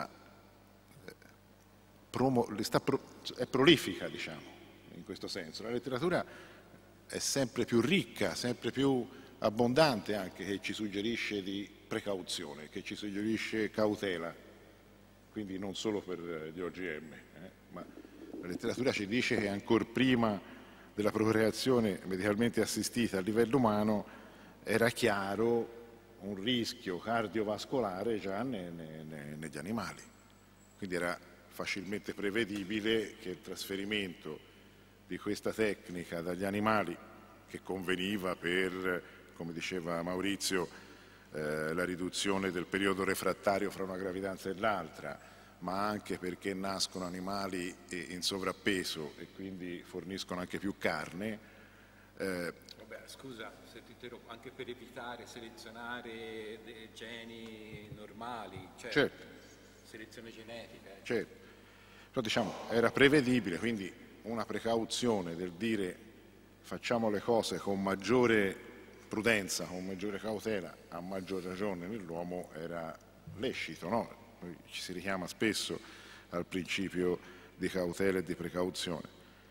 è prolifica, diciamo, in questo senso. La letteratura è sempre più ricca, sempre più abbondante anche, che ci suggerisce di precauzione, che ci suggerisce cautela, quindi non solo per gli OGM, ma la letteratura ci dice che ancora prima della procreazione medicalmente assistita a livello umano era chiaro un rischio cardiovascolare già negli animali, quindi era facilmente prevedibile che il trasferimento di questa tecnica dagli animali, che conveniva per, come diceva Maurizio, la riduzione del periodo refrattario fra una gravidanza e l'altra, ma anche perché nascono animali in sovrappeso e quindi forniscono anche più carne. Vabbè, scusa se ti interrompo, anche per evitare selezionare dei geni normali, cioè certo, selezione genetica. Certo, però diciamo era prevedibile, quindi una precauzione del dire facciamo le cose con maggiore prudenza, con maggiore cautela, a maggior ragione nell'uomo era lecito, no? Ci si richiama spesso al principio di cautela e di precauzione.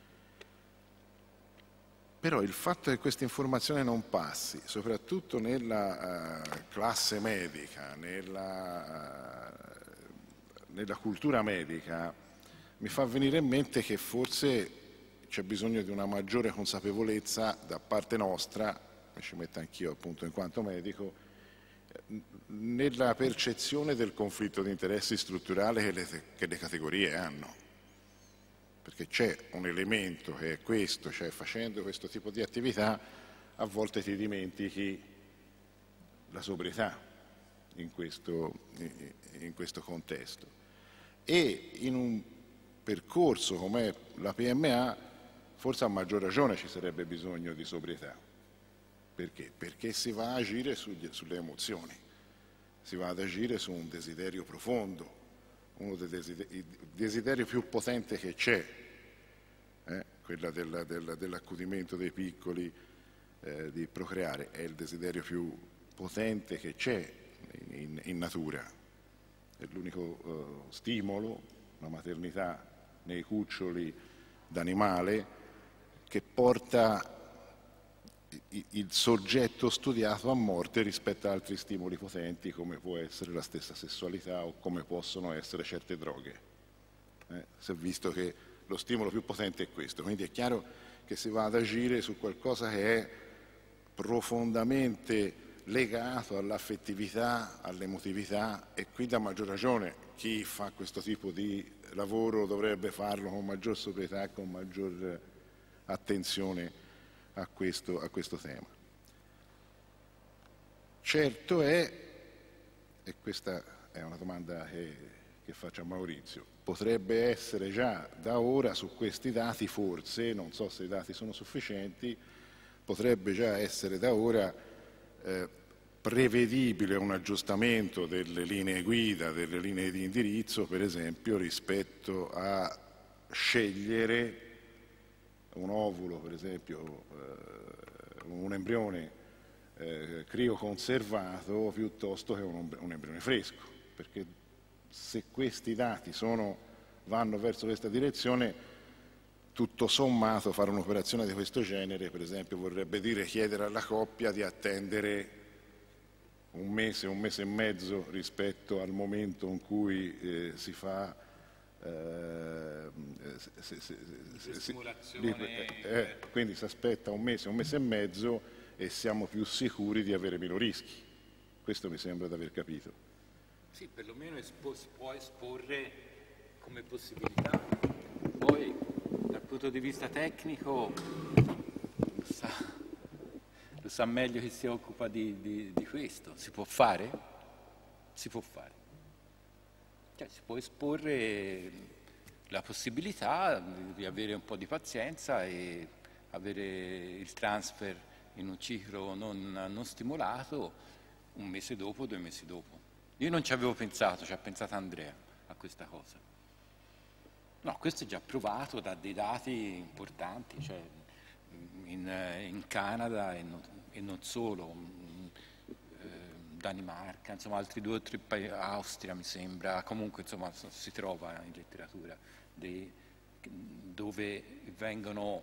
Però il fatto che questa informazione non passi, soprattutto nella classe medica, nella cultura medica, mi fa venire in mente che forse c'è bisogno di una maggiore consapevolezza da parte nostra, mi ci metto anch'io appunto in quanto medico, nella percezione del conflitto di interessi strutturale che le categorie hanno, perché c'è un elemento che è questo, cioè facendo questo tipo di attività a volte ti dimentichi la sobrietà in questo contesto, e in un percorso come la PMA forse a maggior ragione ci sarebbe bisogno di sobrietà. Perché? Perché si va a agire sulle emozioni, si va ad agire su un desiderio profondo, uno dei desideri più potente che c'è, quella dell'accudimento dei piccoli, di procreare, è il desiderio più potente che c'è in natura, è l'unico stimolo, la maternità nei cuccioli d'animale, che porta il soggetto studiato a morte rispetto a altri stimoli potenti come può essere la stessa sessualità o come possono essere certe droghe. Si è visto che lo stimolo più potente è questo, quindi è chiaro che si va ad agire su qualcosa che è profondamente legato all'affettività, all'emotività, e quindi a maggior ragione chi fa questo tipo di lavoro dovrebbe farlo con maggior sobrietà e con maggior attenzione a questo tema. Certo è, e questa è una domanda che che faccia Maurizio. Potrebbe essere già da ora su questi dati, forse, non so se i dati sono sufficienti, potrebbe già essere da ora prevedibile un aggiustamento delle linee guida, delle linee di indirizzo, per esempio rispetto a scegliere un ovulo, per esempio un embrione crioconservato piuttosto che un embrione fresco, perché se questi dati vanno verso questa direzione, tutto sommato fare un'operazione di questo genere, per esempio, vorrebbe dire chiedere alla coppia di attendere un mese e mezzo rispetto al momento in cui si fa quindi si aspetta un mese e mezzo e siamo più sicuri di avere meno rischi. Questo mi sembra di aver capito. Sì, perlomeno si può esporre come possibilità. Poi dal punto di vista tecnico lo sa meglio chi si occupa di questo. Si può fare? Si può fare. Cioè, si può esporre la possibilità di avere un po' di pazienza e avere il transfer in un ciclo non stimolato un mese dopo, 2 mesi dopo. Io non ci avevo pensato, ci ha pensato Andrea a questa cosa. No, questo è già provato da dei dati importanti, cioè in Canada e non solo, Danimarca, insomma altri 2 o 3 paesi, Austria mi sembra, comunque insomma si trova in letteratura dove vengono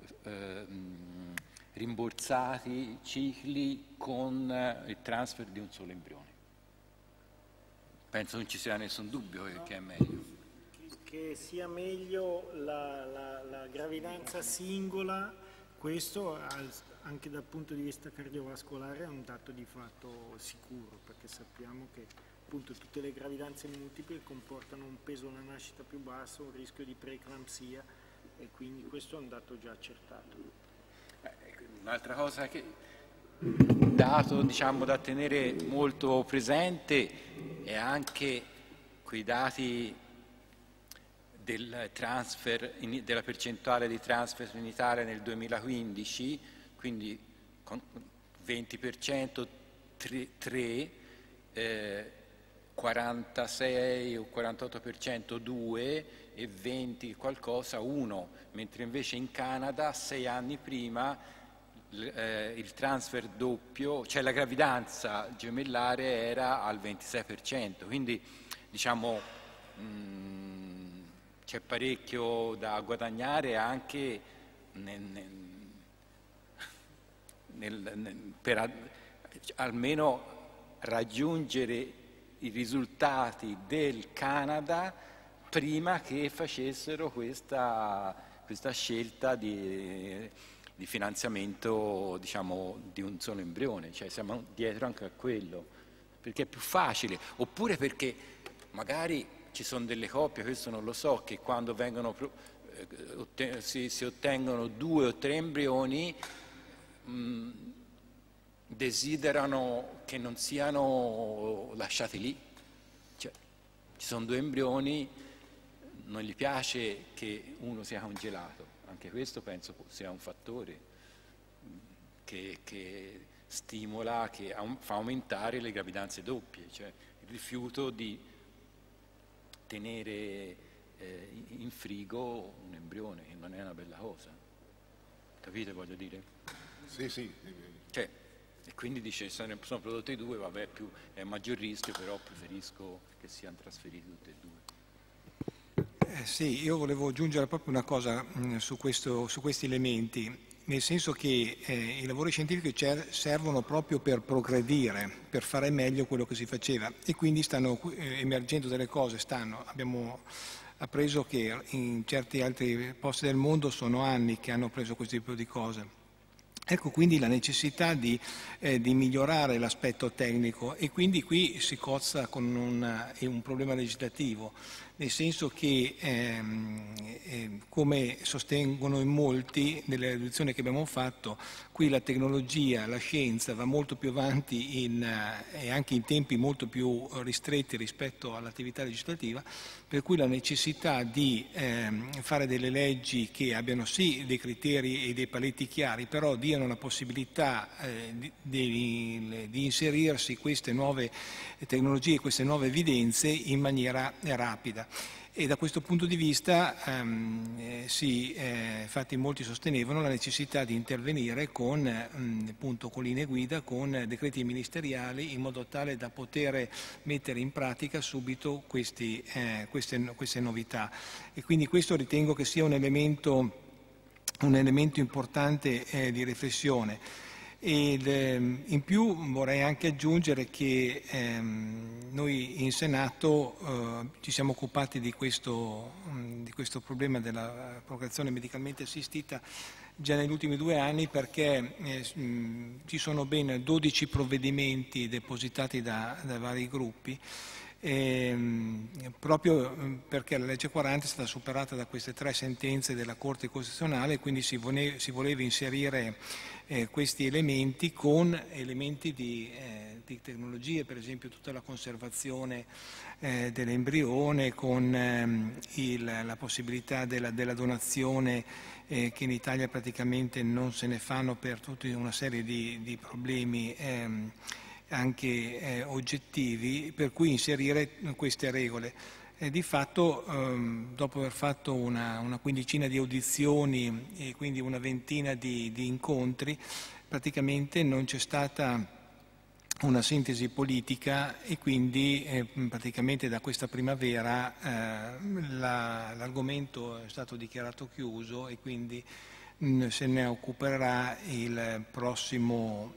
rimborsati cicli con il transfer di un solo embrione. Penso non ci sia nessun dubbio che è meglio. Che sia meglio la gravidanza singola, questo anche dal punto di vista cardiovascolare è un dato di fatto sicuro, perché sappiamo che appunto tutte le gravidanze multiple comportano un peso alla nascita più basso, un rischio di preeclampsia, e quindi questo è un dato già accertato. Un'altra cosa che dato diciamo da tenere molto presente è anche quei dati del transfer, della percentuale di transfer in Italia nel 2015, quindi con 20% 3, 46 o 48% 2 e 20 qualcosa 1, mentre invece in Canada 6 anni prima il transfer doppio, cioè la gravidanza gemellare era al 26%, quindi diciamo c'è parecchio da guadagnare anche per almeno raggiungere i risultati del Canada prima che facessero questa scelta di finanziamento, diciamo, di un solo embrione, cioè siamo dietro anche a quello, perché è più facile, oppure perché magari ci sono delle coppie, questo non lo so, che quando vengono si ottengono 2 o 3 embrioni desiderano che non siano lasciati lì, cioè ci sono 2 embrioni, non gli piace che uno sia congelato, anche questo penso sia un fattore che stimola, che fa aumentare le gravidanze doppie, cioè il rifiuto di tenere in frigo un embrione, che non è una bella cosa. Capite, voglio dire? Sì, sì. Cioè, e quindi dice, sono prodotti 2, vabbè, è maggior rischio, però preferisco che siano trasferiti tutti e 2. Sì, io volevo aggiungere proprio una cosa su questi elementi, nel senso che i lavori scientifici servono proprio per progredire, per fare meglio quello che si faceva, e quindi stanno emergendo delle cose. Abbiamo appreso che in certi altri posti del mondo sono anni che hanno preso questo tipo di cose. Ecco quindi la necessità di migliorare l'aspetto tecnico, e quindi qui si cozza con un problema legislativo, nel senso che, come sostengono in molti nelle riduzioni che abbiamo fatto, qui la tecnologia, la scienza va molto più avanti e anche in tempi molto più ristretti rispetto all'attività legislativa, per cui la necessità di fare delle leggi che abbiano sì dei criteri e dei paletti chiari, però diano la possibilità di inserirsi queste nuove tecnologie, queste nuove evidenze in maniera rapida. E da questo punto di vista infatti molti sostenevano la necessità di intervenire con appunto con linee guida, con decreti ministeriali, in modo tale da poter mettere in pratica subito queste novità. E quindi questo ritengo che sia un elemento importante di riflessione. In più vorrei anche aggiungere che noi in Senato ci siamo occupati di questo problema della procreazione medicalmente assistita già negli ultimi 2 anni, perché ci sono ben 12 provvedimenti depositati da vari gruppi, proprio perché la legge 40 è stata superata da queste 3 sentenze della Corte Costituzionale, quindi si voleva inserire questi elementi con elementi di tecnologie, per esempio tutta la conservazione dell'embrione, con la possibilità della donazione, che in Italia praticamente non se ne fanno per tutta una serie di problemi anche oggettivi, per cui inserire queste regole. Di fatto, dopo aver fatto una quindicina di audizioni e quindi una ventina di incontri, praticamente non c'è stata una sintesi politica, e quindi praticamente da questa primavera l'argomento è stato dichiarato chiuso, e quindi se ne occuperà il prossimo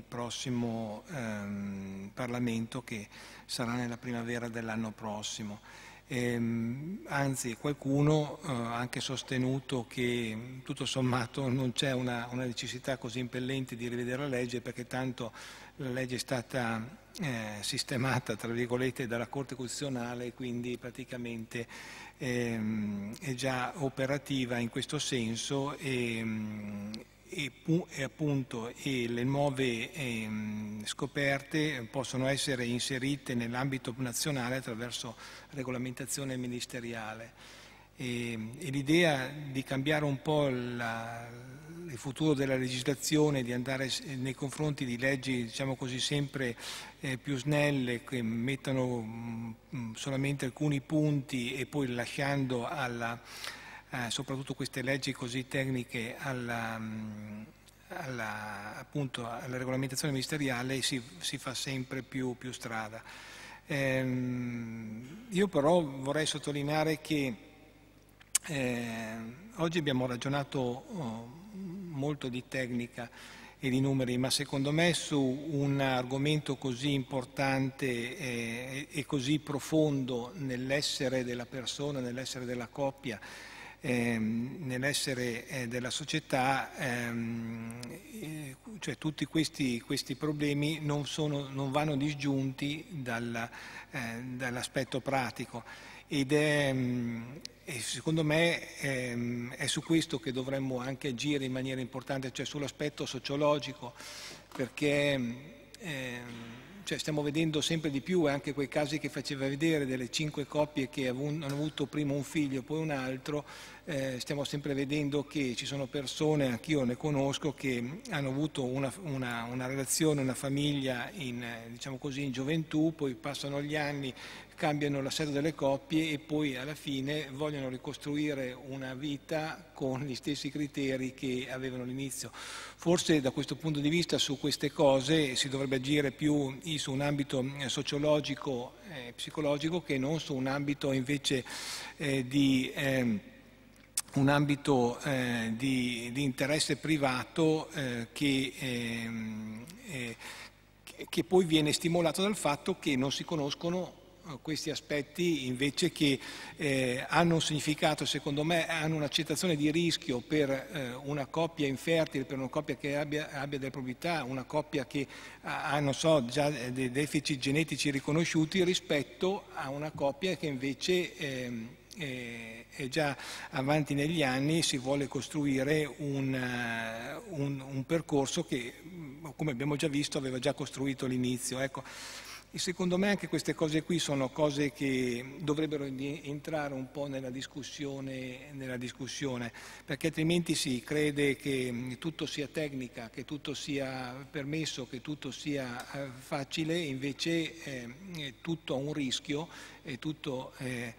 Parlamento, che sarà nella primavera dell'anno prossimo. Anzi, qualcuno ha anche sostenuto che tutto sommato non c'è una necessità così impellente di rivedere la legge, perché tanto la legge è stata sistemata, tra virgolette, dalla Corte Costituzionale, e quindi praticamente è già operativa in questo senso, e le nuove scoperte possono essere inserite nell'ambito nazionale attraverso regolamentazione ministeriale. E l'idea di cambiare un po' il futuro della legislazione, di andare nei confronti di leggi, diciamo così, sempre più snelle, che mettano solamente alcuni punti, e poi lasciando soprattutto queste leggi così tecniche appunto alla regolamentazione ministeriale, si fa sempre più strada. Io però vorrei sottolineare che oggi abbiamo ragionato molto di tecnica e di numeri, ma secondo me su un argomento così importante e così profondo nell'essere della persona, nell'essere della coppia, nell'essere della società, cioè tutti questi problemi non vanno disgiunti dall'aspetto pratico, e secondo me è su questo che dovremmo anche agire in maniera importante, cioè sull'aspetto sociologico, perché stiamo vedendo sempre di più anche quei casi che faceva vedere delle 5 coppie che hanno avuto prima un figlio e poi un altro. Stiamo sempre vedendo che ci sono persone, anch'io ne conosco, che hanno avuto una relazione, una famiglia diciamo così, in gioventù, poi passano gli anni, cambiano l'assetto delle coppie, e poi alla fine vogliono ricostruire una vita con gli stessi criteri che avevano all'inizio. Forse da questo punto di vista su queste cose si dovrebbe agire più su un ambito sociologico e psicologico, che non su un ambito invece di interesse privato, che poi viene stimolato dal fatto che non si conoscono questi aspetti invece che hanno un significato, secondo me, hanno un'accettazione di rischio per una coppia infertile, per una coppia che abbia delle probabilità, una coppia che ha, non so, già dei deficit genetici riconosciuti rispetto a una coppia che invece è già avanti negli anni e si vuole costruire un percorso che, come abbiamo già visto, aveva già costruito all'inizio. Ecco. E secondo me anche queste cose qui sono cose che dovrebbero entrare un po' nella discussione, perché altrimenti si crede che tutto sia tecnica, che tutto sia permesso, che tutto sia facile, invece tutto ha un rischio e tutto...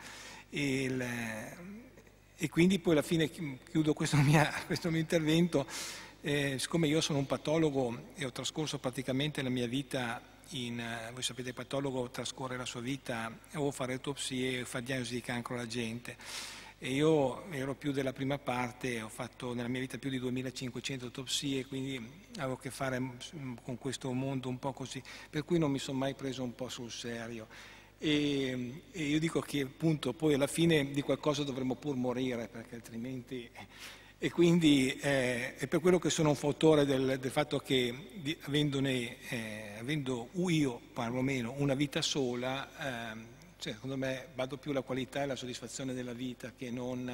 E quindi poi alla fine chiudo questo mio intervento, siccome io sono un patologo e ho trascorso praticamente la mia vita voi sapete, il patologo trascorre la sua vita o fare autopsie o fare diagnosi di cancro alla gente, e io ero più della prima parte, ho fatto nella mia vita più di 2500 autopsie, quindi avevo a che fare con questo mondo un po' così, per cui non mi sono mai preso un po' sul serio. E io dico che appunto poi alla fine di qualcosa dovremmo pur morire, perché altrimenti... E quindi è per quello che sono un fautore del fatto che avendo io perlomeno una vita sola, cioè, secondo me vado più la qualità e la soddisfazione della vita che non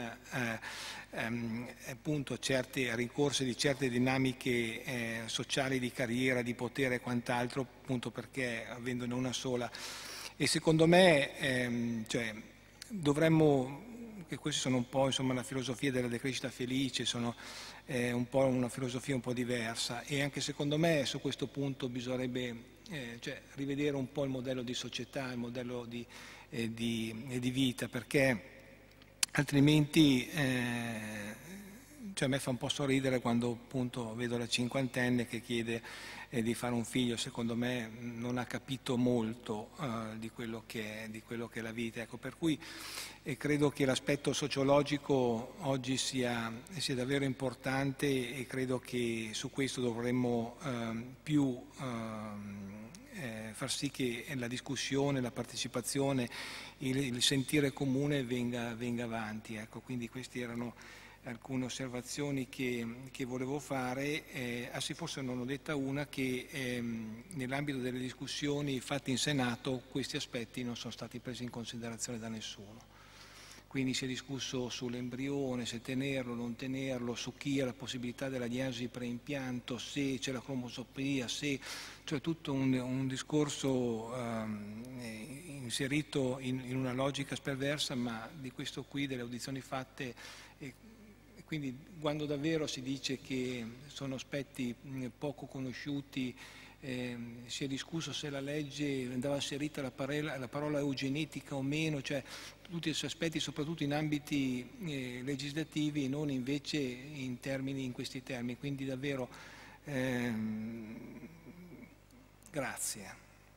appunto certi ricorsi di certe dinamiche sociali di carriera, di potere e quant'altro, appunto perché avendone una sola. E secondo me cioè, dovremmo... che queste sono un po' insomma la filosofia della decrescita felice, sono un po' una filosofia un po' diversa, e anche secondo me su questo punto bisognerebbe cioè, rivedere un po' il modello di società, il modello di vita, perché altrimenti cioè, a me fa un po' sorridere quando appunto vedo la cinquantenne che chiede di fare un figlio. Secondo me non ha capito molto di quello che è la vita. Ecco, per cui credo che l'aspetto sociologico oggi sia davvero importante, e credo che su questo dovremmo più far sì che la discussione, la partecipazione, il sentire comune venga avanti. Ecco, quindi questi erano alcune osservazioni che volevo fare, se forse non ho detta una, che nell'ambito delle discussioni fatte in Senato questi aspetti non sono stati presi in considerazione da nessuno. Quindi si è discusso sull'embrione, se tenerlo o non tenerlo, su chi ha la possibilità della diagnosi preimpianto, se c'è la cromosomia, cioè tutto un discorso inserito in una logica sperversa, ma di questo qui, delle audizioni fatte, quindi quando davvero si dice che sono aspetti poco conosciuti, si è discusso se la legge andava inserita la parola eugenetica o meno, cioè tutti questi aspetti soprattutto in ambiti legislativi e non invece in questi termini, quindi davvero grazie.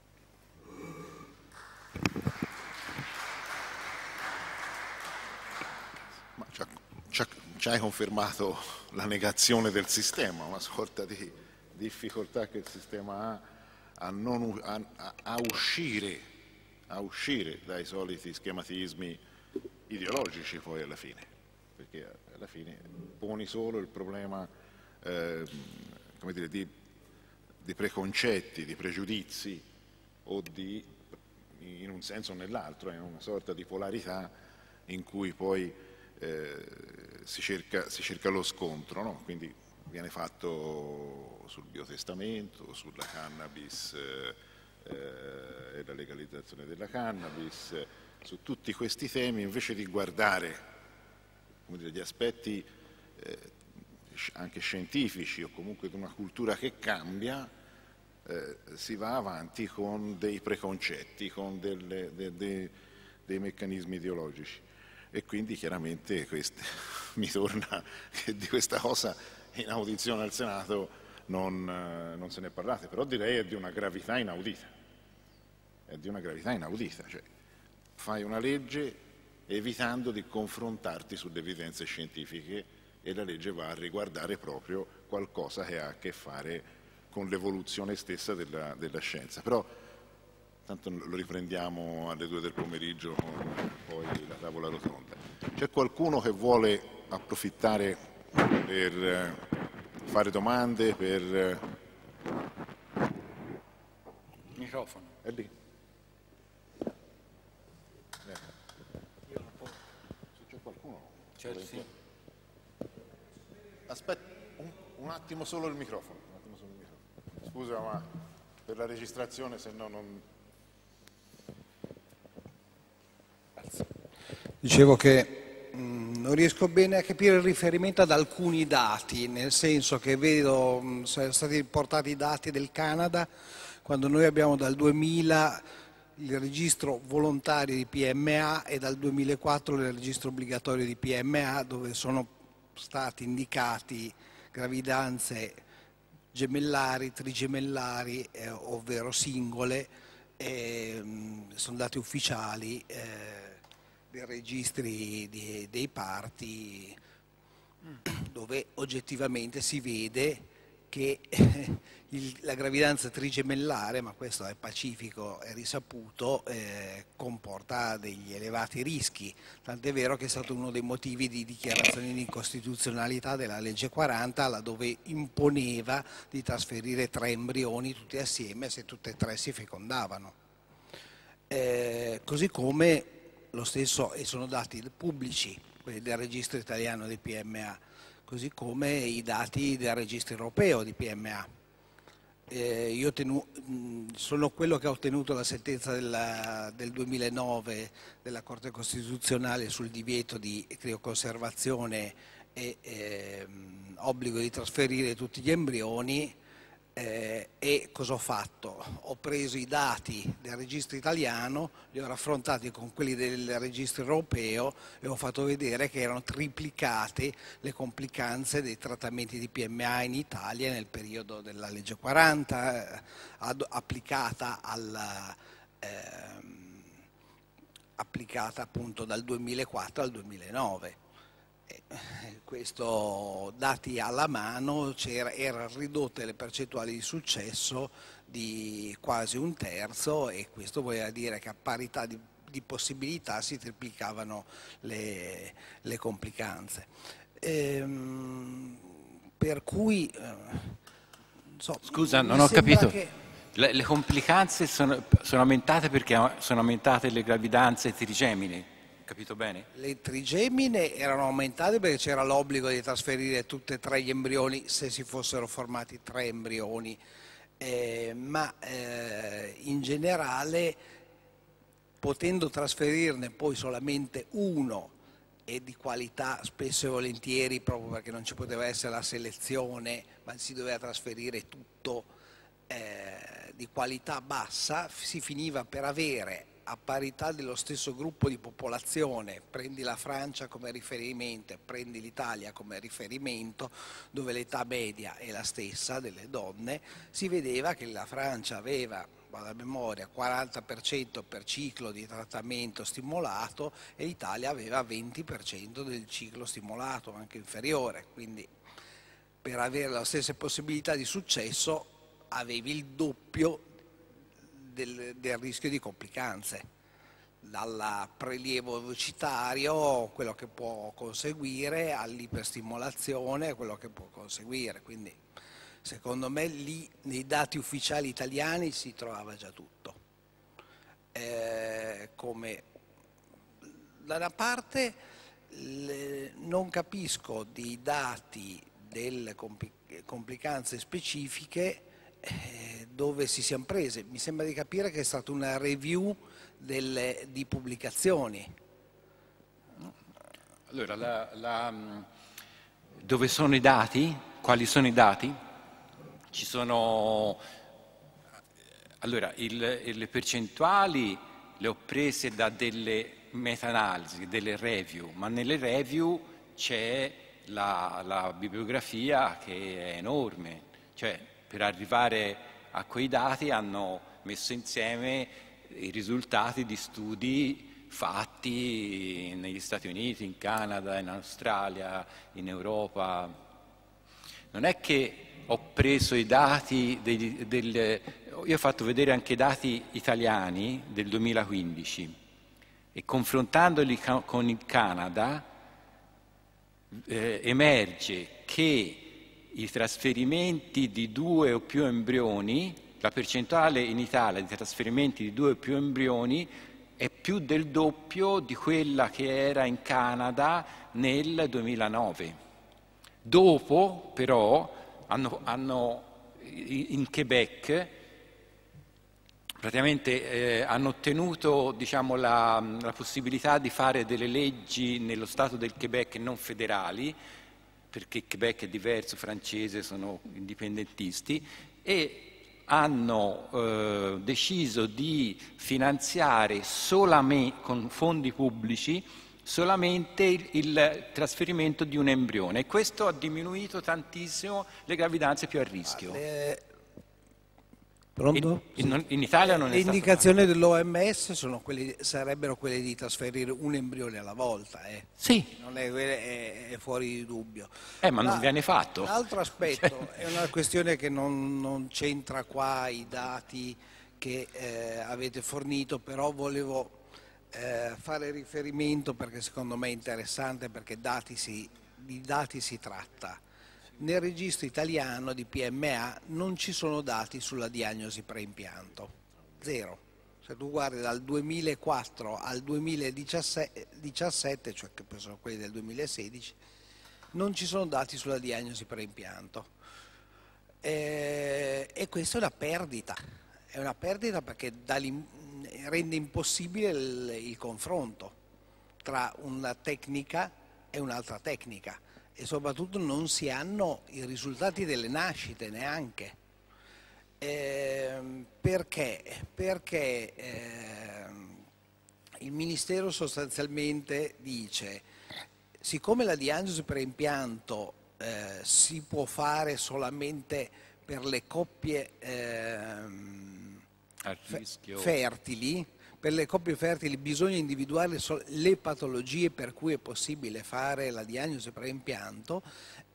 Ma ci hai confermato la negazione del sistema, una sorta di difficoltà che il sistema ha a uscire dai soliti schematismi ideologici poi alla fine, perché alla fine poni solo il problema come dire, di preconcetti, di pregiudizi o in un senso o nell'altro, in una sorta di polarità in cui poi si cerca lo scontro, no? Quindi viene fatto sul biotestamento, sulla cannabis e la legalizzazione della cannabis, su tutti questi temi, invece di guardare, come dire, gli aspetti anche scientifici o comunque di una cultura che cambia, si va avanti con dei preconcetti, con dei meccanismi ideologici. E quindi chiaramente mi torna che di questa cosa in audizione al Senato non se ne è parlato, però direi è di una gravità inaudita. È di una gravità inaudita, cioè fai una legge evitando di confrontarti sulle evidenze scientifiche, e la legge va a riguardare proprio qualcosa che ha a che fare con l'evoluzione stessa della scienza. Però tanto lo riprendiamo alle 2 del pomeriggio con poi la tavola rotonda. C'è qualcuno che vuole approfittare per fare domande, per... Microfono. È lì. C'è qualcuno? Sì. Aspetta un attimo solo il microfono. Scusa, ma per la registrazione, se no non... Dicevo che non riesco bene a capire il riferimento ad alcuni dati, nel senso che vedo sono stati riportati dati del Canada, quando noi abbiamo dal 2000 il registro volontario di PMA e dal 2004 il registro obbligatorio di PMA, dove sono stati indicati gravidanze gemellari, trigemellari, ovvero singole, sono dati ufficiali dei registri dei parti, dove oggettivamente si vede che la gravidanza trigemellare, ma questo è pacifico, è risaputo, comporta degli elevati rischi, tant'è vero che è stato uno dei motivi di dichiarazione di incostituzionalità della legge 40, laddove imponeva di trasferire 3 embrioni tutti assieme se tutte e 3 si fecondavano. Così come lo stesso, e sono dati pubblici, quelli del registro italiano di PMA, così come i dati del registro europeo di PMA. Io sono quello che ha ottenuto la sentenza del 2009 della Corte Costituzionale sul divieto di crioconservazione e obbligo di trasferire tutti gli embrioni. E cosa ho fatto? Ho preso i dati del registro italiano, li ho raffrontati con quelli del registro europeo e ho fatto vedere che erano triplicate le complicanze dei trattamenti di PMA in Italia nel periodo della legge 40, applicata appunto dal 2004 al 2009. Questo, dati alla mano, erano ridotte le percentuali di successo di quasi 1/3, e questo voleva dire che a parità di possibilità si triplicavano le complicanze. Per cui scusa, non ho capito. Le complicanze sono aumentate perché sono aumentate le gravidanze trigemine. Capito bene? Le trigemine erano aumentate perché c'era l'obbligo di trasferire tutti e 3 gli embrioni se si fossero formati 3 embrioni, ma in generale, potendo trasferirne poi solamente uno e di qualità spesso e volentieri, proprio perché non ci poteva essere la selezione, ma si doveva trasferire tutto di qualità bassa, si finiva per avere, a parità dello stesso gruppo di popolazione, prendi la Francia come riferimento, prendi l'Italia come riferimento, dove l'età media è la stessa delle donne, si vedeva che la Francia aveva, vado a memoria, 40% per ciclo di trattamento stimolato e l'Italia aveva 20% del ciclo stimolato, anche inferiore, quindi per avere le stesse possibilità di successo avevi il doppio del rischio di complicanze, dal prelievo ovocitario, quello che può conseguire, all'iperstimolazione, quello che può conseguire. Quindi secondo me lì nei dati ufficiali italiani si trovava già tutto. Come da una parte non capisco dei dati delle complicanze specifiche dove si siano prese. Mi sembra di capire che è stata una review di pubblicazioni. Allora, dove sono i dati? Quali sono i dati? Ci sono... Allora, le percentuali le ho prese da delle meta-analisi, delle review, ma nelle review c'è la bibliografia che è enorme, cioè per arrivare a quei dati hanno messo insieme i risultati di studi fatti negli Stati Uniti, in Canada, in Australia, in Europa. Non è che ho preso i dati, io ho fatto vedere anche i dati italiani del 2015 e confrontandoli con il Canada emerge che i trasferimenti di 2 o più embrioni, la percentuale in Italia di trasferimenti di 2 o più embrioni è più del doppio di quella che era in Canada nel 2009. Dopo, però, in Quebec praticamente hanno ottenuto, diciamo, la possibilità di fare delle leggi nello Stato del Quebec non federali, perché il Quebec è diverso, francese, sono indipendentisti, e hanno deciso di finanziare solamente con fondi pubblici solamente il trasferimento di un embrione, e questo ha diminuito tantissimo le gravidanze più a rischio. Pronto? In Italia non è le stato indicazioni dell'OMS sarebbero quelle di trasferire un embrione alla volta. Sì. Non è fuori di dubbio. Ma non viene fatto. L'altro aspetto è una questione che non c'entra qua i dati che avete fornito, però volevo fare riferimento perché secondo me è interessante, perché di dati si tratta. Nel registro italiano di PMA non ci sono dati sulla diagnosi preimpianto, zero. Se tu guardi dal 2004 al 2017, cioè che sono quelli del 2016, non ci sono dati sulla diagnosi preimpianto. E questa è una perdita perché rende impossibile il confronto tra una tecnica e un'altra tecnica, e soprattutto non si hanno i risultati delle nascite neanche. Perché? Perché il Ministero sostanzialmente dice, siccome la diagnosi preimpianto si può fare solamente per le coppie fertili, per le coppie fertili bisogna individuare le patologie per cui è possibile fare la diagnosi preimpianto,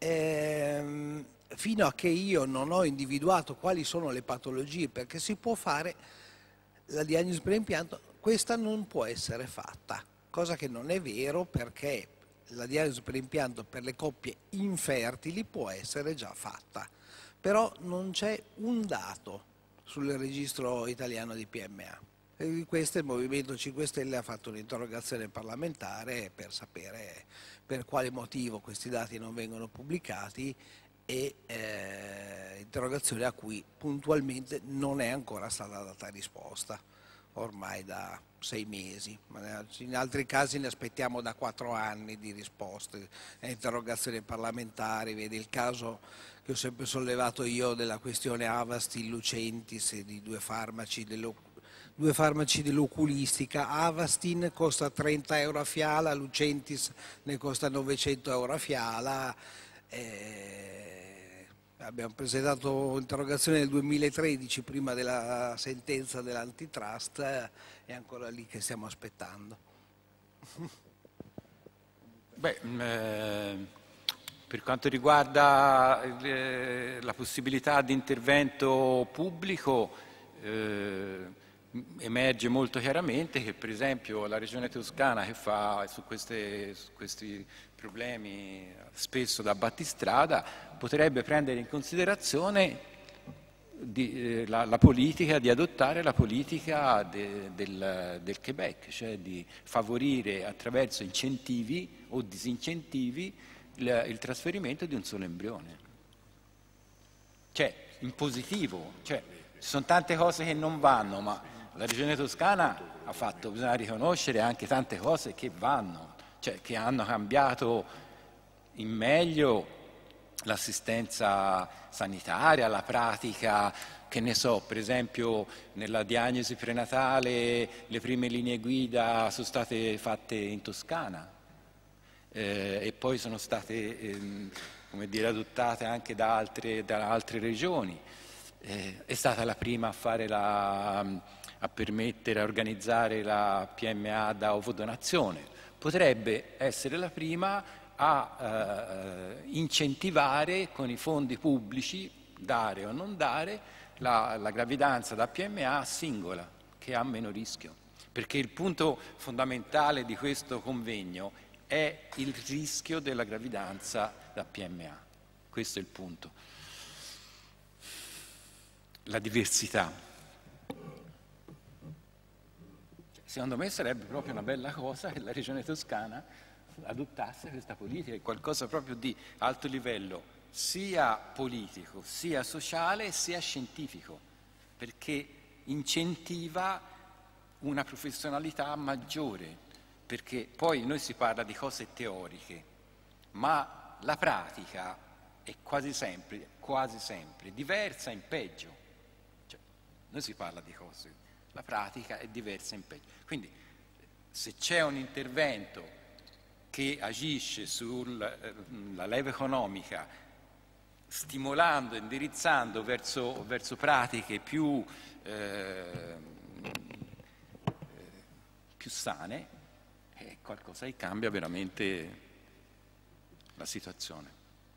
fino a che io non ho individuato quali sono le patologie perché si può fare la diagnosi preimpianto, questa non può essere fatta, cosa che non è vero, perché la diagnosi preimpianto per le coppie infertili può essere già fatta, però non c'è un dato sul registro italiano di PMA. E di questo il Movimento 5 Stelle ha fatto un'interrogazione parlamentare per sapere per quale motivo questi dati non vengono pubblicati, e interrogazione a cui puntualmente non è ancora stata data risposta, ormai da 6 mesi, ma in altri casi ne aspettiamo da 4 anni di risposte a interrogazioni parlamentari. Vedi il caso che ho sempre sollevato io della questione Avastin Lucentis e di due farmaci dell'oculistica. Avastin costa 30 euro a fiala, Lucentis ne costa 900 euro a fiala. Abbiamo presentato interrogazione nel 2013 prima della sentenza dell'antitrust, è ancora lì che stiamo aspettando. Per quanto riguarda la possibilità di intervento pubblico, emerge molto chiaramente che per esempio la Regione Toscana, che fa su questi problemi spesso da battistrada, potrebbe prendere in considerazione la politica, di adottare la politica del Quebec, cioè di favorire attraverso incentivi o disincentivi il trasferimento di un solo embrione. Cioè, in positivo, cioè, ci sono tante cose che non vanno, ma la Regione Toscana ha fatto, bisogna riconoscere, anche tante cose che vanno, cioè che hanno cambiato in meglio l'assistenza sanitaria, la pratica, che ne so, per esempio nella diagnosi prenatale le prime linee guida sono state fatte in Toscana e poi sono state come dire, adottate anche da altre regioni. È stata la prima a fare a permettere, a organizzare la PMA da ovodonazione. Potrebbe essere la prima a incentivare con i fondi pubblici dare o non dare la gravidanza da PMA singola, che ha meno rischio. Perché il punto fondamentale di questo convegno è il rischio della gravidanza da PMA. Questo è il punto. La diversità. Secondo me sarebbe proprio una bella cosa che la Regione Toscana adottasse questa politica, è qualcosa proprio di alto livello, sia politico, sia sociale, sia scientifico, perché incentiva una professionalità maggiore, perché poi noi si parla di cose teoriche, ma la pratica è quasi sempre diversa in peggio. Cioè, noi si parla di cose, la pratica è diversa in peggio. Quindi se c'è un intervento che agisce sulla leva economica, stimolando, indirizzando verso pratiche più sane, è qualcosa che cambia veramente la situazione.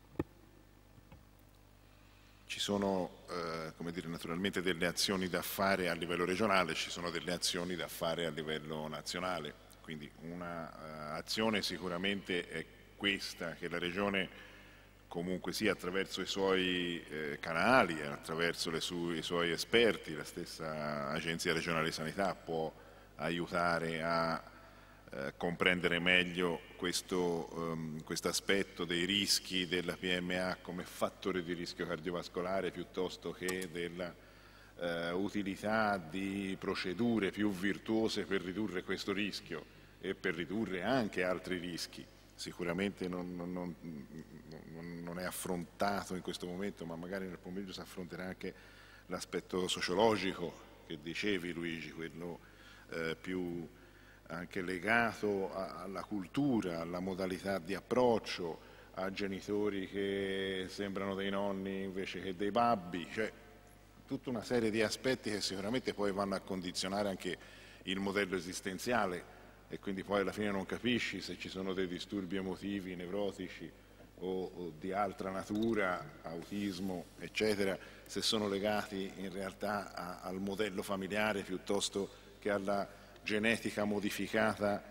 Ci sono, come dire, naturalmente delle azioni da fare a livello regionale, ci sono delle azioni da fare a livello nazionale, quindi un'azione sicuramente è questa, che la Regione comunque sia attraverso i suoi canali, attraverso i suoi esperti, la stessa Agenzia Regionale di Sanità può aiutare a comprendere meglio questo aspetto dei rischi della PMA come fattore di rischio cardiovascolare piuttosto che della utilità di procedure più virtuose per ridurre questo rischio e per ridurre anche altri rischi. Sicuramente non è affrontato in questo momento, ma magari nel pomeriggio si affronterà anche l'aspetto sociologico che dicevi, Luigi, quello più anche legato alla cultura, alla modalità di approccio, a genitori che sembrano dei nonni invece che dei babbi, cioè tutta una serie di aspetti che sicuramente poi vanno a condizionare anche il modello esistenziale e quindi poi alla fine non capisci se ci sono dei disturbi emotivi, nevrotici o di altra natura, autismo, eccetera, se sono legati in realtà al modello familiare piuttosto che alla genetica modificata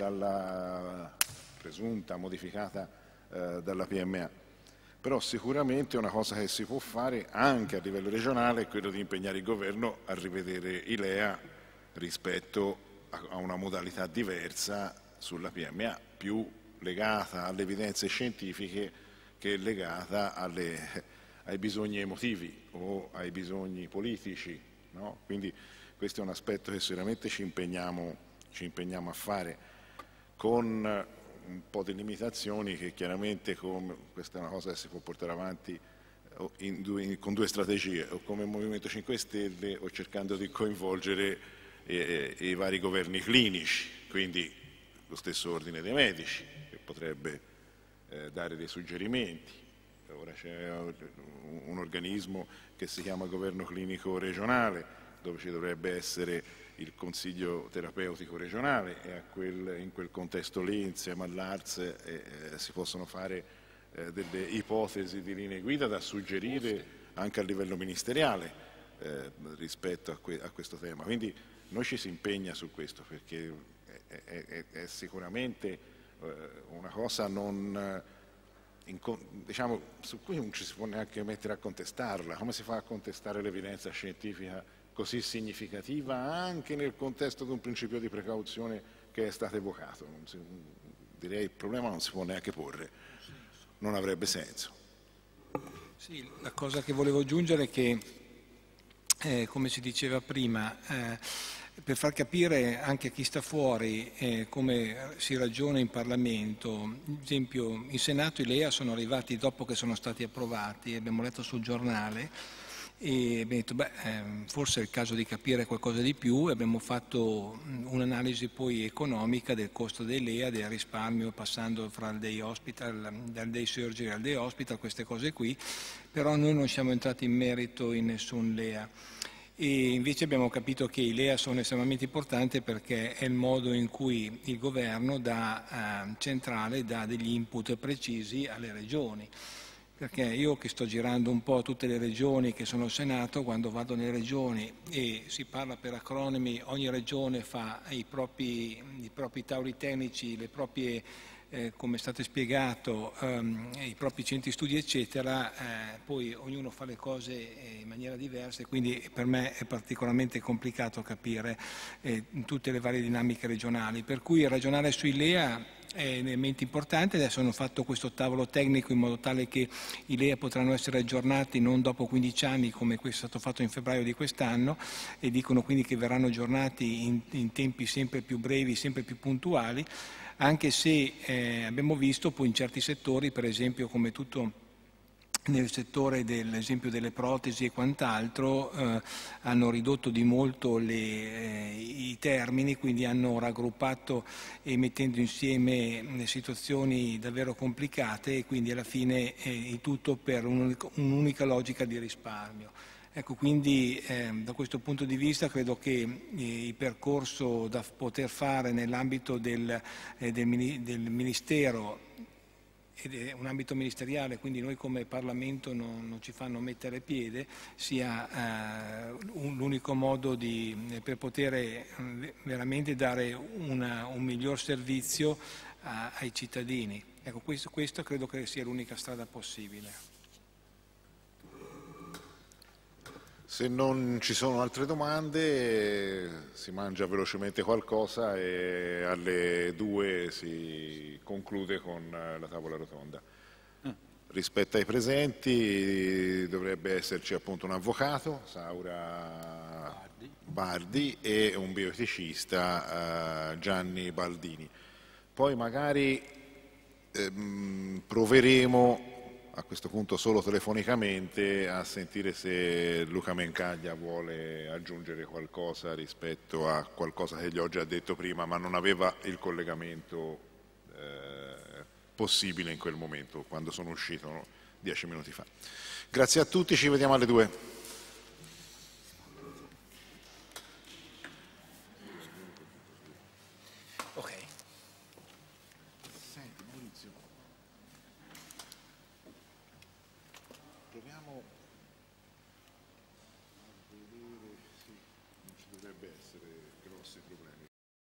presunta modificata dalla PMA. Però sicuramente una cosa che si può fare anche a livello regionale è quello di impegnare il governo a rivedere i LEA rispetto a una modalità diversa sulla PMA, più legata alle evidenze scientifiche che legata ai bisogni emotivi o ai bisogni politici, no? Quindi questo è un aspetto che sicuramente ci impegniamo a fare con un po' di limitazioni che chiaramente questa è una cosa che si può portare avanti con due strategie, o come Movimento 5 Stelle o cercando di coinvolgere i vari governi clinici, quindi lo stesso ordine dei medici che potrebbe dare dei suggerimenti. Ora c'è un organismo che si chiama Governo Clinico Regionale, dove ci dovrebbe essere il Consiglio Terapeutico Regionale e in quel contesto lì, insieme all'ARS, si possono fare delle ipotesi di linee guida da suggerire anche a livello ministeriale rispetto a questo tema. Quindi noi ci si impegna su questo perché è sicuramente una cosa diciamo, su cui non ci si può neanche mettere a contestarla. Come si fa a contestare l'evidenza scientifica così significativa anche nel contesto di un principio di precauzione che è stato evocato? Direi il problema non si può neanche porre, non avrebbe senso. Sì, la cosa che volevo aggiungere è che, come si diceva prima, per far capire anche a chi sta fuori come si ragiona in Parlamento, ad esempio in Senato i LEA sono arrivati dopo che sono stati approvati, abbiamo letto sul giornale e abbiamo detto forse è il caso di capire qualcosa di più e abbiamo fatto un'analisi poi economica del costo dei LEA, del risparmio passando fra il day hospital, dal day surgery al day hospital, queste cose qui, però noi non siamo entrati in merito in nessun LEA. E invece abbiamo capito che i LEA sono estremamente importanti perché è il modo in cui il governo centrale dà degli input precisi alle regioni. perché io che sto girando un po' tutte le regioni che sono al Senato, quando vado nelle regioni e si parla per acronimi, ogni regione fa i propri tavoli tecnici, le proprie, come è stato spiegato, i propri centri studi eccetera, poi ognuno fa le cose in maniera diversa e quindi per me è particolarmente complicato capire tutte le varie dinamiche regionali, per cui ragionare sui LEA è un elemento importante. Adesso hanno fatto questo tavolo tecnico in modo tale che i LEA potranno essere aggiornati non dopo 15 anni come questo è stato fatto in febbraio di quest'anno, e dicono quindi che verranno aggiornati in tempi sempre più brevi, sempre più puntuali, anche se abbiamo visto poi in certi settori, per esempio come tutto nel settore dell'esempio delle protesi e quant'altro, hanno ridotto di molto i termini, quindi hanno raggruppato e mettendo insieme situazioni davvero complicate e quindi alla fine il tutto per un'unica logica di risparmio. Ecco, quindi da questo punto di vista credo che il percorso da poter fare nell'ambito del Ministero, ed è un ambito ministeriale, quindi noi come Parlamento non ci fanno mettere piede, sia l'unico modo per poter veramente dare un miglior servizio ai cittadini. Ecco, questo credo che sia l'unica strada possibile. Se non ci sono altre domande si mangia velocemente qualcosa e alle 2 si conclude con la tavola rotonda. Rispetto ai presenti dovrebbe esserci appunto un avvocato, Saura Bardi, e un bioeticista, Gianni Baldini. Poi magari proveremo a questo punto solo telefonicamente a sentire se Luca Mencaglia vuole aggiungere qualcosa rispetto a qualcosa che gli ho già detto prima, ma non aveva il collegamento possibile in quel momento, quando sono uscito 10 minuti fa. Grazie a tutti, ci vediamo alle 2. Proviamo a vedere, sì, non ci dovrebbe essere grossi problemi.